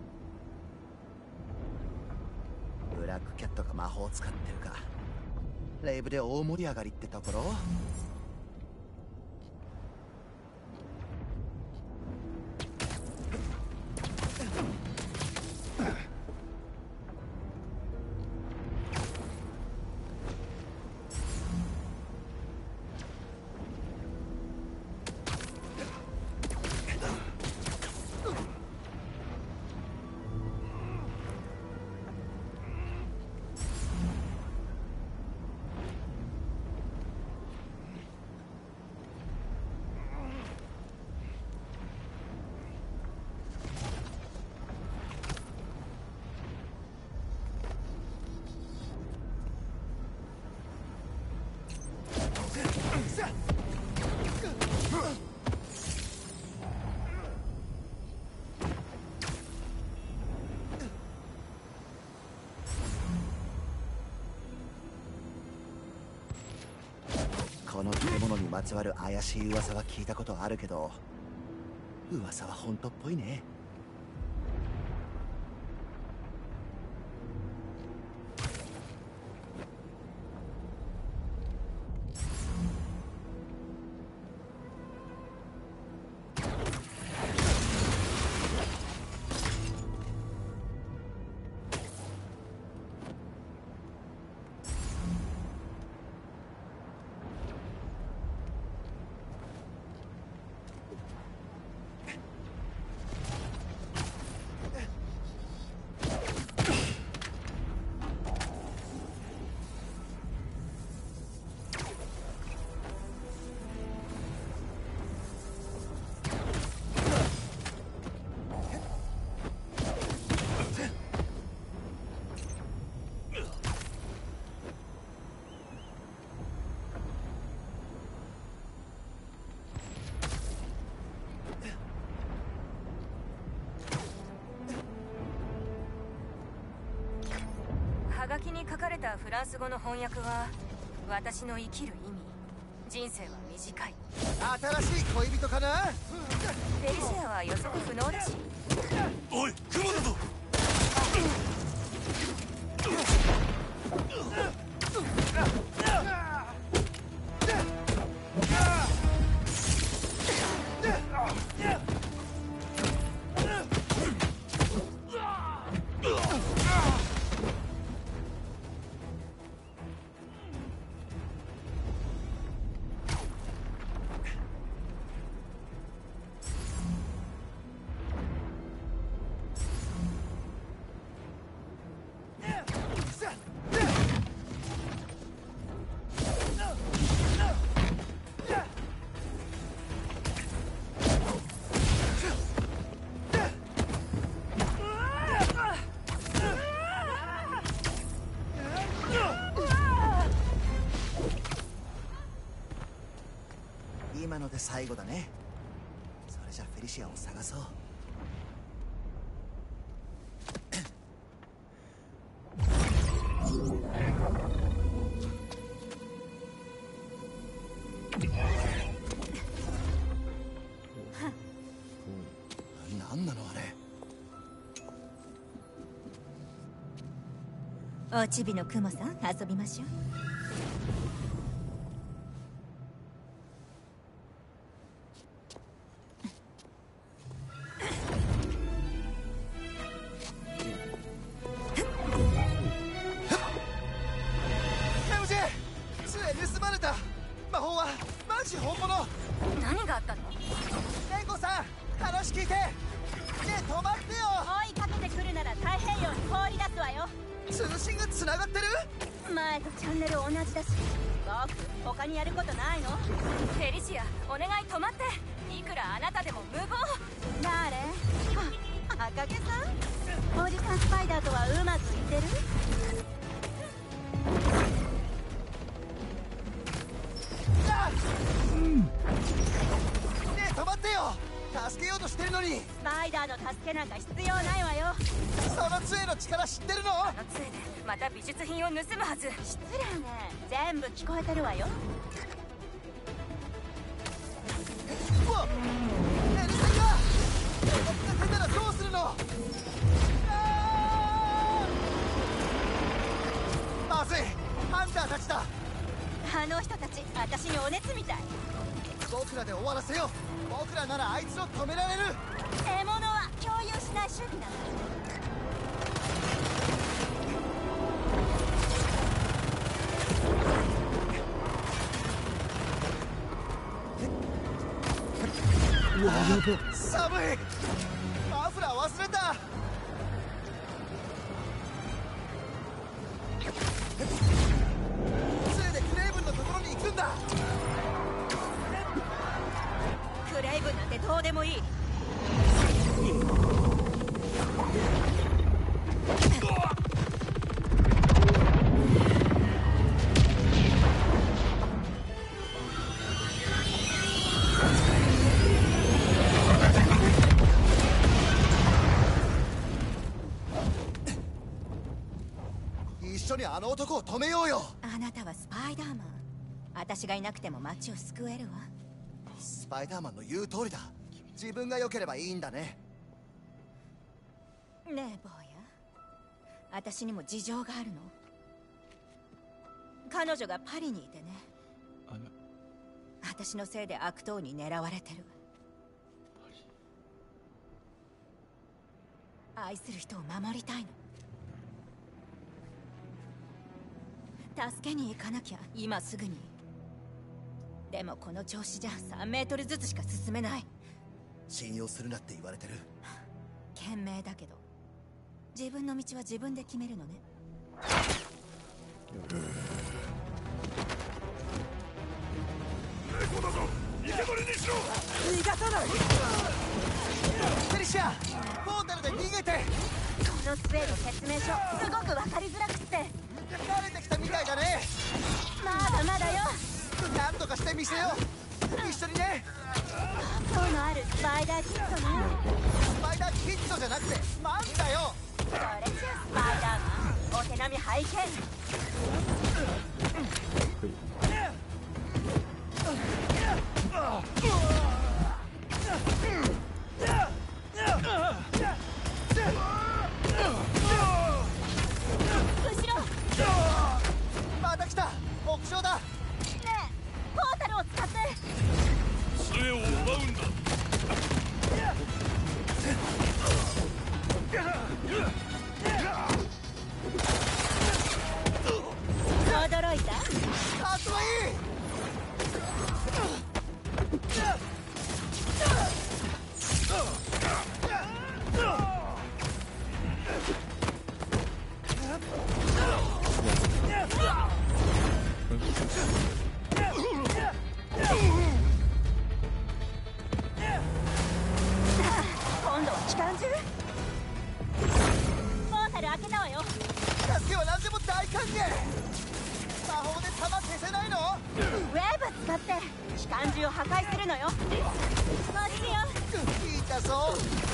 ブラックキャットが魔法を使ってるか。 レイブで大盛り上がりってところ。この建物にまつわる怪しい噂は聞いたことあるけど、噂は本当っぽいね。 はがきに書かれたフランス語の翻訳は、私の生きる意味、人生は短い。 新しい恋人かな。 フェリシアは予測不能だし。 おい、クモだぞ。 今ので最後だね。それじゃフェリシアを探そう。何なのあれ。 おちびのクモさん、遊びましょう。 何があったの？ レンコさん、話聞いて。ねえ、止まってよ。 追いかけてくるなら太平洋に放り出すわよ。 通信がつながってる？ 前とチャンネル同じだし。僕、他にやることないの？ フェリシア、お願い止まって。いくらあなたでも無謀。 誰？あ、赤毛さん？おじさんスパイダーとはうまくいってる？ ねえ、止まってよ。助けようとしてるのに。 スパイダーの助けなんか必要ないわよ。 その杖の力知ってるの？ あの杖でまた美術品を盗むはず。 失礼ね。全部聞こえてるわよ。 うわっ、エリセンが僕が出たらどうするの？まずい、ハンターたちだ。 らせよう。僕らならあいつを止められる。 獲物は共有しない主義なの。 うわ、やば。 寒い。マフラー忘れた。杖でクレイブンのところに行くんだ。 クレイブンなんてどうでもいい。 一緒にあの男を止めようよ。 あなたはスパイダーマン。私がいなくても街を救えるわ。 スパイダーマンの言う通りだ。自分が良ければいいんだね。 ねえ坊や、私にも事情があるの。彼女がパリにいてね。 あら、 私のせいで悪党に狙われてる。愛する人を守りたいの。助けに行かなきゃ、今すぐに。でもこの調子じゃさんメートルずつしか進めない。 信用するなって言われてる。 賢明だけど、自分の道は自分で決めるのね。 猫だぞ、生け捕りにしろ。 逃がさない。 フェリシア、ポータルで逃げて。 このスウェーの説明書すごく分かりづらくって。 慣れてきたみたいだね。 まだまだよ。 なんとかしてみせよう。一緒にね。 そうのあるスパイダーキットね。 スパイダーキッドじゃなくてマンだよ。 それじゃスパイダーマン、お手並み拝見。後ろ。 また来た。屋上だ。 ねえ、ポータルを使って。 杖を奪うんだ。 驚いた？ かっこいい。 今度は機関銃？ポータル開けたわよ。 助けは何でも大歓迎。魔法で弾消せないの？ ウェーブ使って機関銃を破壊するのよ。こっちよ。 いたぞ。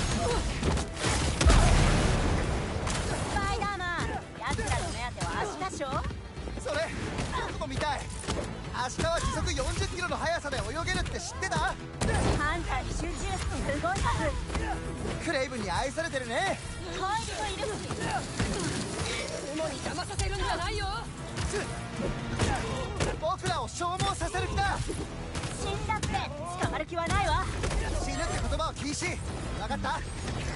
スパイダーマン、奴らの目当てはアシカショー？ それ僕も見たい。明日は時速よんじゅっキロの速さで泳げるって知ってた？ ハンターに集中すごいはず。 クレイブンに愛されてるね。 恋人いるし。 雲に邪魔させるんじゃないよ。 僕らを消耗させる気だ。 死んだって捕まる気はないわ。 死ぬって言葉を禁止。分かった？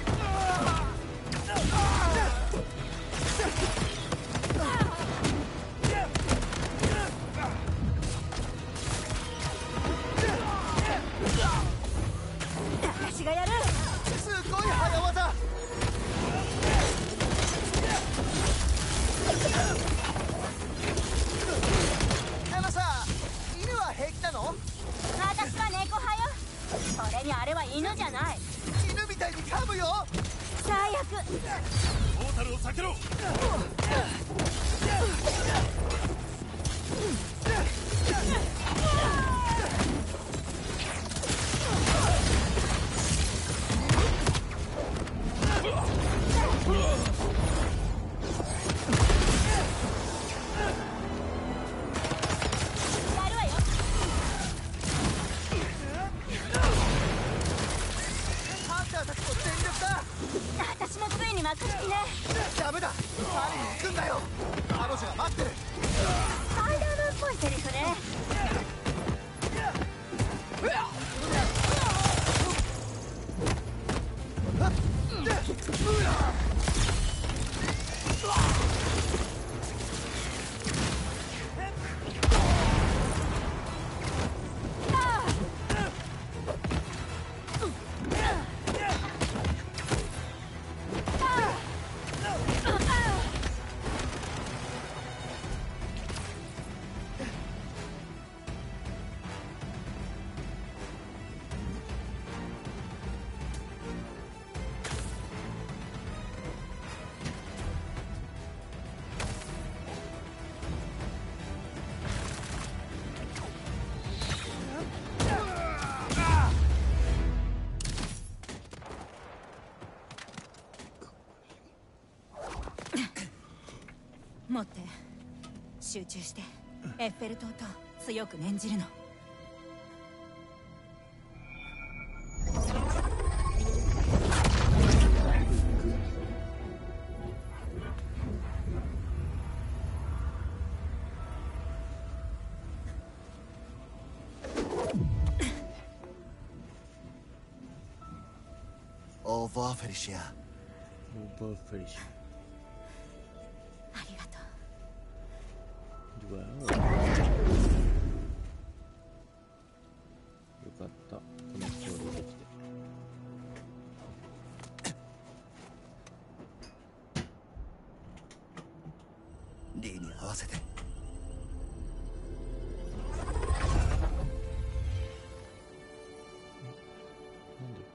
私がやる。 すごい早技。あのさ、犬は平気なの？ 私は猫派よ。それにあれは犬じゃない。 犬みたいに噛むよ。 最悪。 ポータルを避けろ。 ハンターたちも全力だ。 私もついに幕引きね。 ダメだ。パリに行くんだよ。彼女が待ってる。 スパイダーマンっぽいセリフね。 持って。集中してエッフェル塔と強く念じるの。 オーバーフェリシア。 オーバーフェリシありがとう。 ア。わお。よかった。この調理できて。 リーに合わせて。 なんで？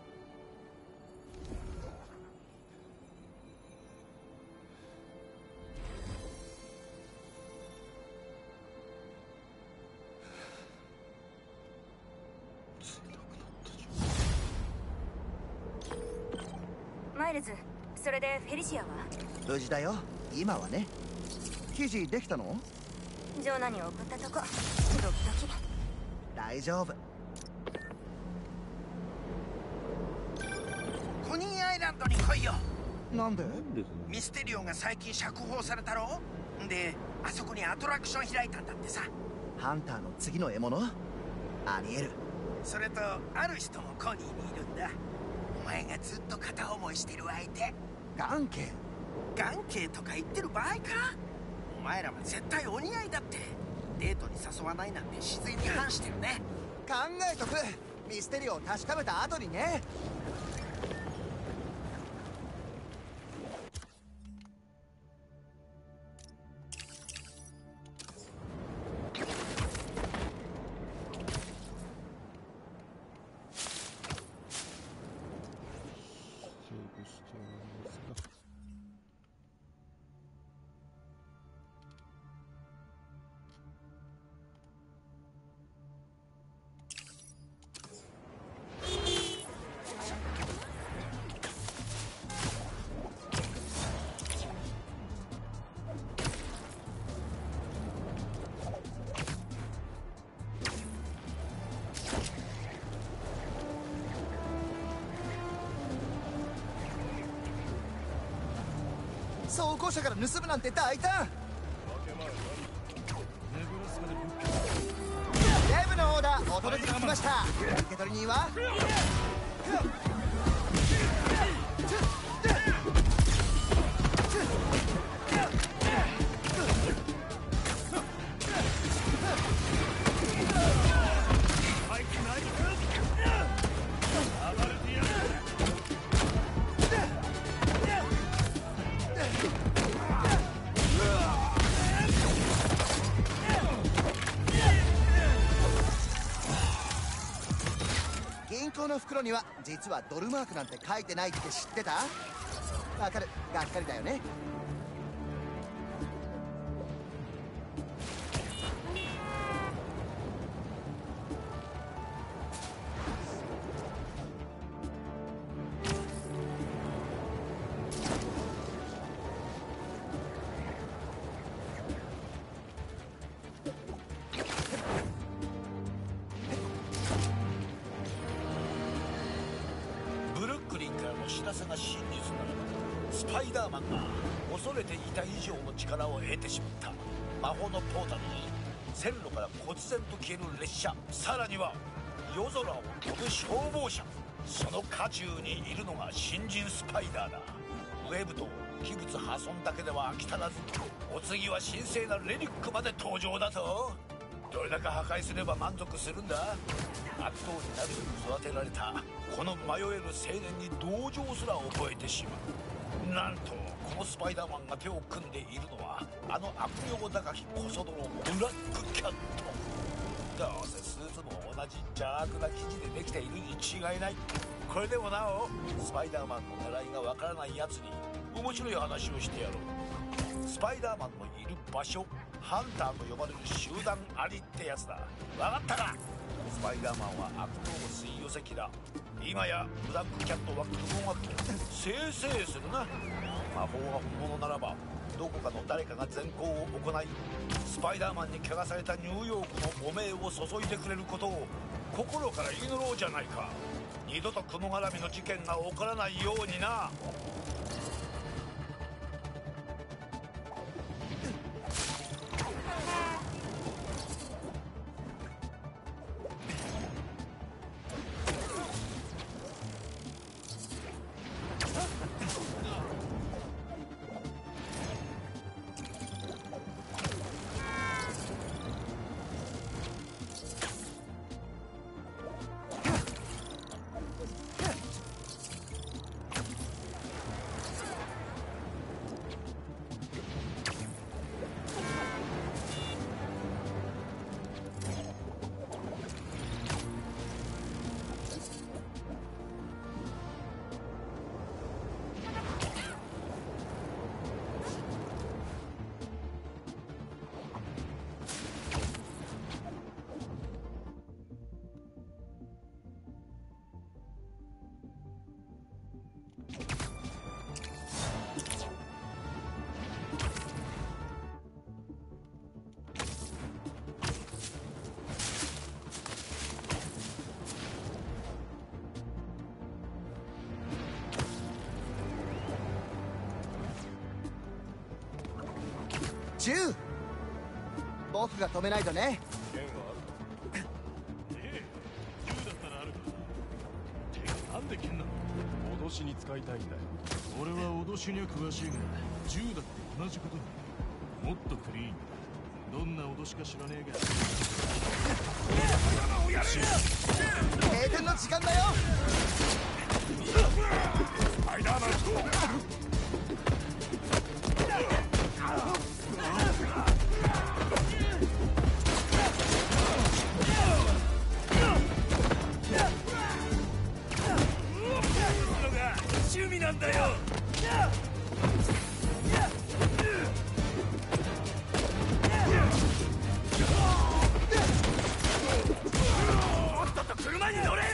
マイルズ、それでフェリシアは？ 無事だよ、今はね。記事できたの？ ジョーナに送ったとこ。ドキドキ。 大丈夫。 コニーアイランドに来いよ。 なんで？ ミステリオが最近釈放されたろ。で、あそこにアトラクション開いたんだってさ。 ハンターの次の獲物？ありえる。 それとある人もコニーにいるんだ。お前がずっと片思いしてる相手。 ガンケ。 ガンケとか言ってる場合か。お前らは絶対お似合いだって。デートに誘わないなんて自然に反してるね。 考えとく。ミステリオを確かめた後にね。装甲車から盗むなんて大胆。デブのオーダーお届けに来ました。受け取り人は？銀行の袋には実はドルマークなんて書いてないって知ってた？わかる、がっかりだよね。 知らせが真実ならば、スパイダーマンが恐れていた以上の力を得てしまった。魔法のポータルに線路から忽然と消える列車、さらには夜空を飛ぶ消防車、その渦中にいるのが新人スパイダーだ。ウェブと器物破損だけでは飽き足らず、お次は神聖なレリックまで登場だと。どれだけ破壊すれば満足するんだ。悪党になるように育てられたこの迷える青年に同情すら覚えてしまう。なんとこのスパイダーマンが手を組んでいるのは、あの悪霊高きコソ泥ブラックキャット。どうせスーツも同じ邪悪な生地でできているに違いない。これでもなおスパイダーマンの狙いがわからないやつに面白い話をしてやろう。スパイダーマンのいる場所、ハンターと呼ばれる集団ありってやつだ。わかったか？ スパイダーマンは悪党吸い寄せキラー。今やブラックキャットは雲がせいせいするな。魔法が本物ならばどこかの誰かが善行を行い、スパイダーマンに汚されたニューヨークの汚名を注いでくれることを心から祈ろうじゃないか。二度と雲絡みの事件が起こらないようにな。 銃、僕が止めないとね。 剣はあるか？ええ、銃だったらあるか。てかなんで剣なの？脅しに使いたいんだよ。俺は脅しには詳しいが、銃だって同じことだ。もっとクリーンだ。どんな脅しか知らねえが。 閉店の時間だよ。 スパイダーマン趣味なんだよ。おっとっと車に乗れ。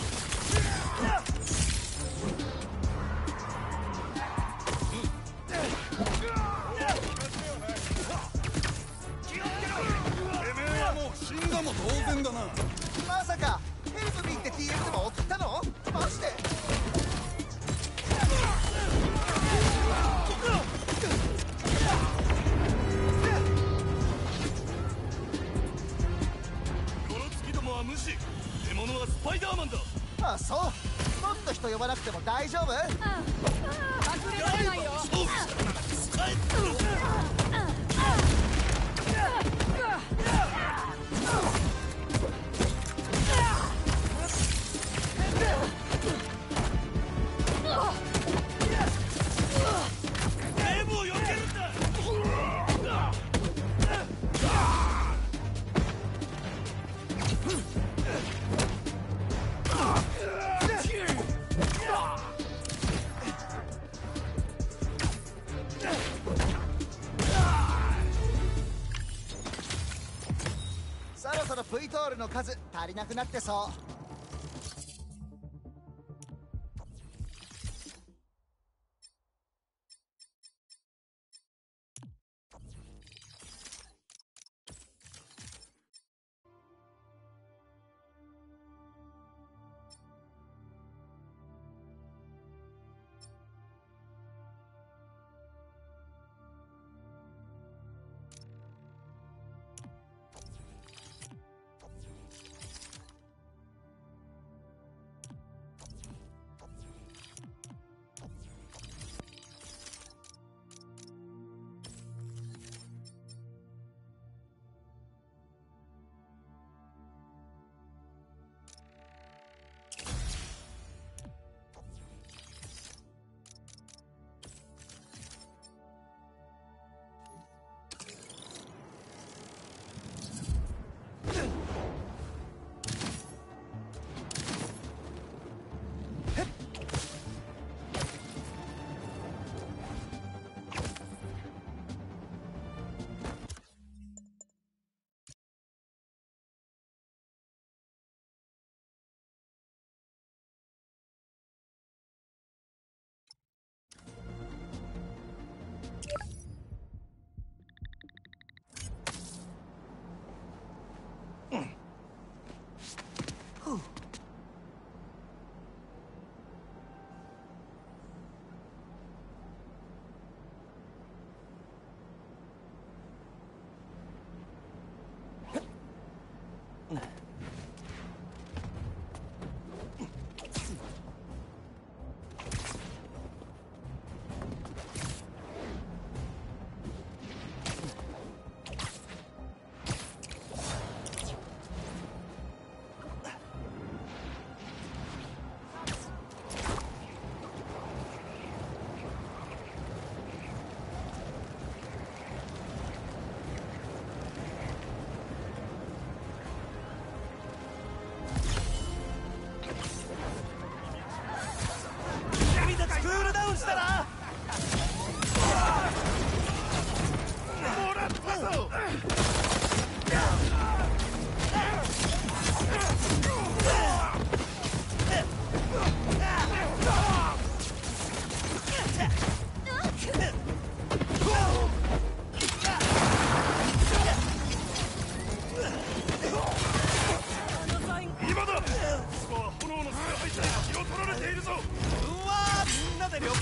死んだも当然だな。 まさかヘルプミーって ディーエム でも送ったの？マジで？ この月どもは無視。獲物はスパイダーマンだ。 あ、そう。もっと人呼ばなくても大丈夫？ 隠れられないよ。 そろそろ V トールの数足りなくなってそう。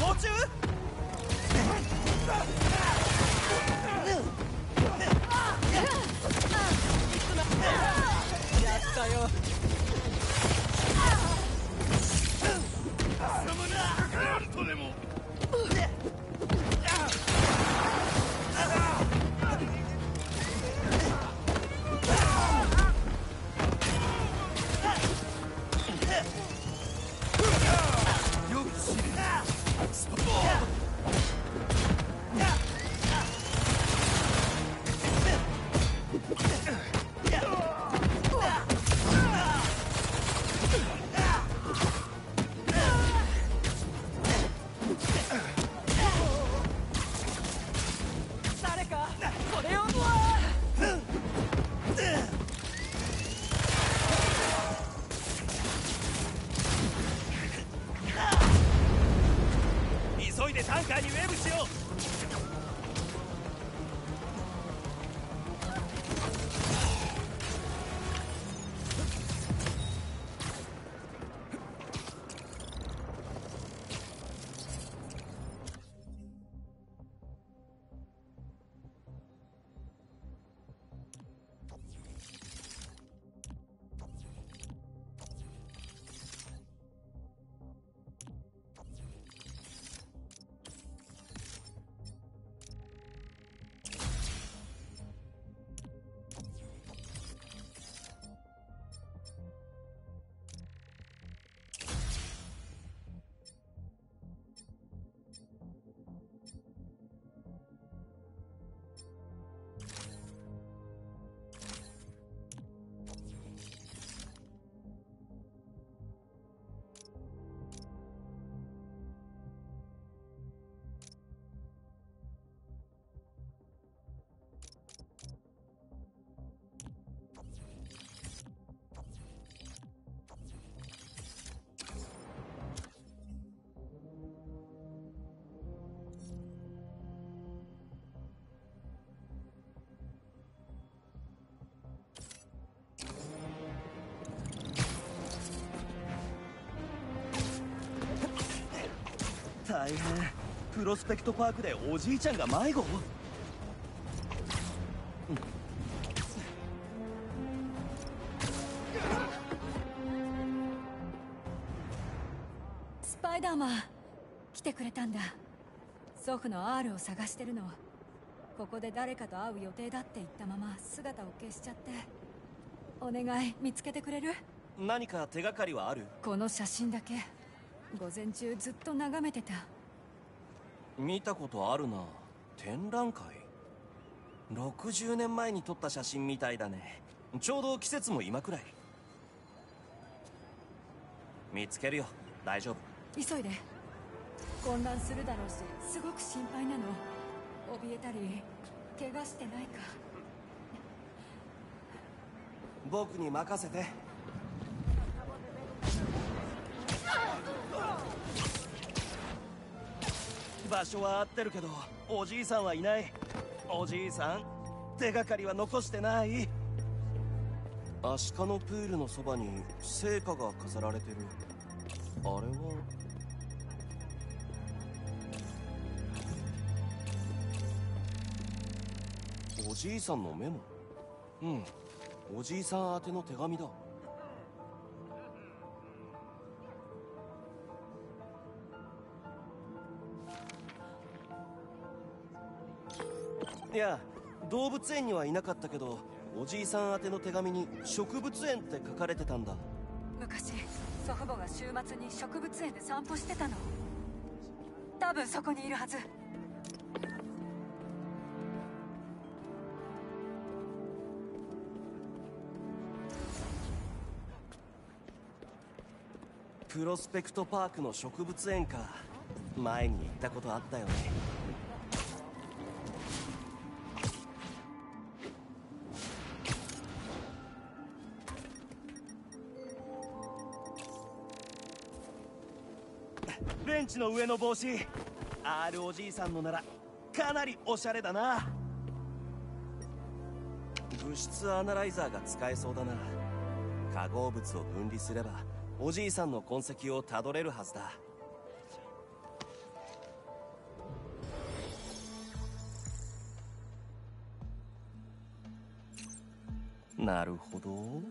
途中やったよ。 貴様にかかるとでも。 誰かこれを。 急いでタンカーにウェーブしよう。大変。プロスペクトパークでおじいちゃんが迷子。 スパイダーマン来てくれたんだ。祖父の アール を探してるの。ここで誰かと会う予定だって言ったまま姿を消しちゃって。お願い見つけてくれる？ 何か手がかりはある？ この写真だけ午前中ずっと眺めてた。 見たことあるな。展覧会。ろくじゅうねんまえに撮った写真みたいだね。ちょうど季節も今くらい。見つけるよ。大丈夫。 急いで。混乱するだろうし、すごく心配なの。怯えたり怪我してないか。 僕に任せて。場所は合ってるけどおじいさんはいない。おじいさん手がかりは残してない。アシカのプールのそばに聖火が飾られてる。あれはおじいさんのメモ。うん、おじいさん宛ての手紙だ。いや、動物園にはいなかったけど、おじいさん宛ての手紙に植物園って書かれてたんだ。 昔祖父母が週末に植物園で散歩してたの。多分そこにいるはず。 プロスペクトパークの植物園か。前に行ったことあったよね。ベンチの上の帽子、 アール おじいさんのならかなりおしゃれだな。物質アナライザーが使えそうだな。化合物を分離すればおじいさんの痕跡をたどれるはずだ。 なるほど。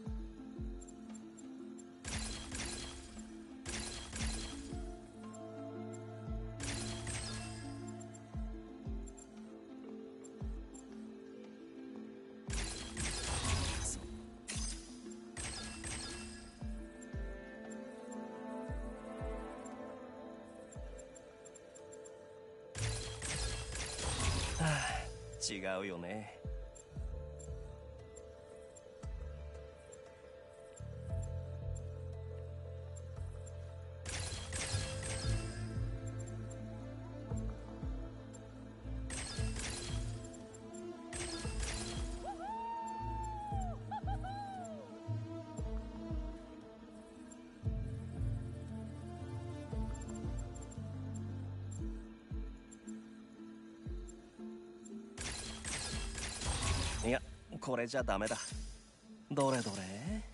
違うよね。いや、これじゃダメだ。どれどれ。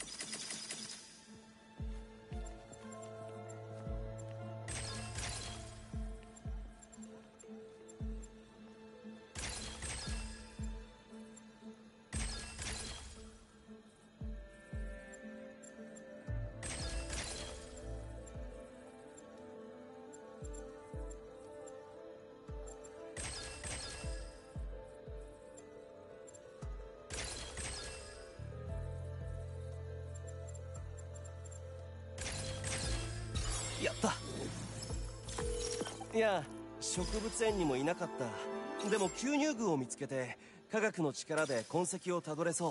やった。いや、植物園にもいなかった。でも吸入具を見つけて科学の力で痕跡をたどれそう。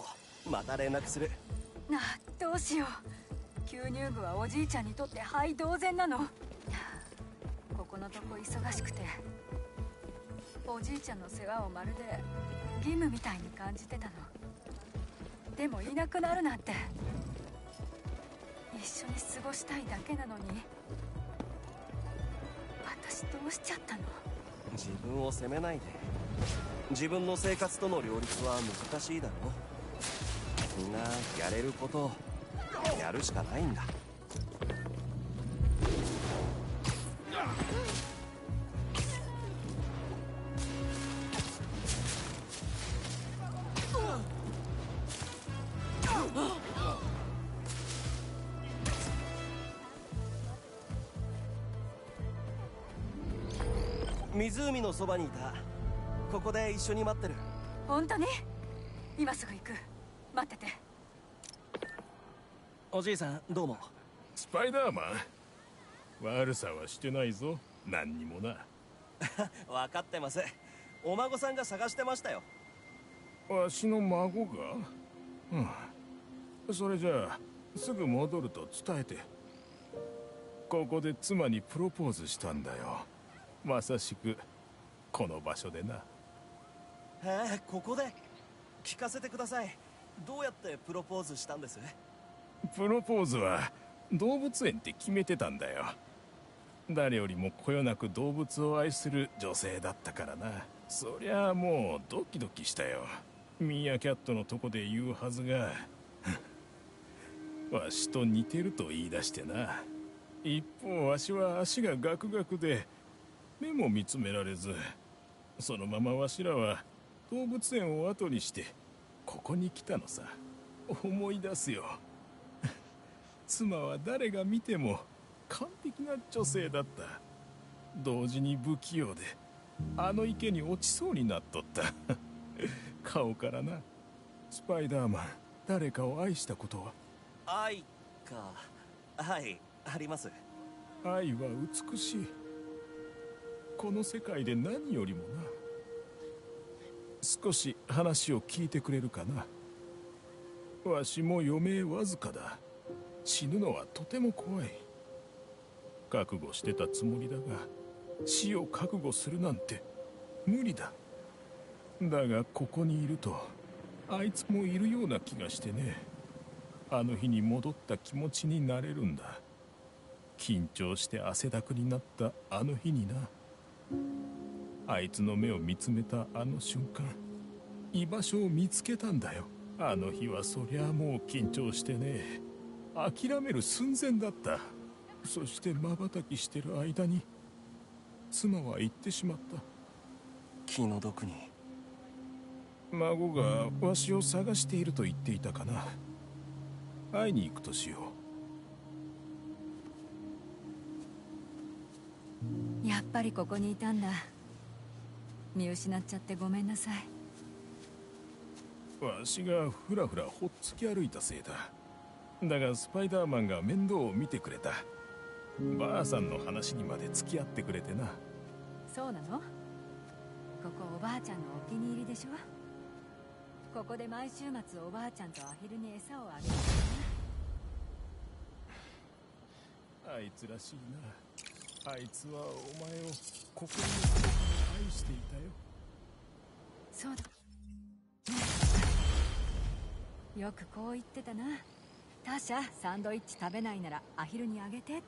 また連絡する。 なあ、どうしよう。吸入具はおじいちゃんにとってはい同然なの。ここのとこ忙しくて、おじいちゃんの世話をまるで義務みたいに感じてたの。でもいなくなるなんて。一緒に過ごしたいだけなのに、私どうしちゃったの。 自分を責めないで。自分の生活との両立は難しいだろ。みんなやれることをやるしかないんだ。湖のそばにいた。ここで一緒に待ってる。 本当に？今すぐ行く。待ってて。 おじいさん、どうも。 スパイダーマン、悪さはしてないぞ。何にもな。 分かってます。お孫さんが探してましたよ。 わしの孫が？うん。それじゃあすぐ戻ると伝えて。ここで妻にプロポーズしたんだよ。まさしくこの場所でな。 へえ、ここで？聞かせてください。どうやってプロポーズしたんです？ プロポーズは動物園って決めてたんだよ。誰よりもこよなく動物を愛する女性だったからな。そりゃあもうドキドキしたよ。ミーアキャットのとこで言うはずがわしと似てると言い出してな。一方わしは足がガクガクで目も見つめられず、そのままわしらは動物園を後にしてここに来たのさ。思い出すよ。妻は誰が見ても完璧な女性だった。同時に不器用であの池に落ちそうになっとった顔からな。スパイダーマン、誰かを愛したことは？ 愛か。はい、あります。 愛は美しい。この世界で何よりもな。少し話を聞いてくれるかな。わしも余命わずかだ。死ぬのはとても怖い。覚悟してたつもりだが、死を覚悟するなんて無理だ。だがここにいるとあいつもいるような気がしてね。あの日に戻った気持ちになれるんだ。緊張して汗だくになったあの日にな。あいつの目を見つめたあの瞬間、居場所を見つけたんだよ。あの日はそりゃもう緊張してね、諦める寸前だった。そして瞬きしてる間に妻は行ってしまった。 気の毒に。 孫がわしを探していると言っていたかな。会いに行くとしよう。やっぱりここにいたんだ。見失っちゃってごめんなさい。 わしがふらふらほっつき歩いたせいだ。だがスパイダーマンが面倒を見てくれた。ばあさんの話にまで付き合ってくれてな。 そうなの？ここおばあちゃんのお気に入りでしょ。ここで毎週末おばあちゃんとアヒルに餌をあげるんだな。 あいつらしいな。あいつはお前を心の底から愛していたよ。 そうだ。よくこう言ってたな。タシャ、サンドイッチ食べないならアヒルにあげてって。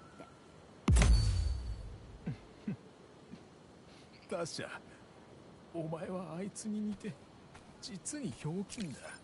タシャ、お前はあいつに似て実にひょうきんだ。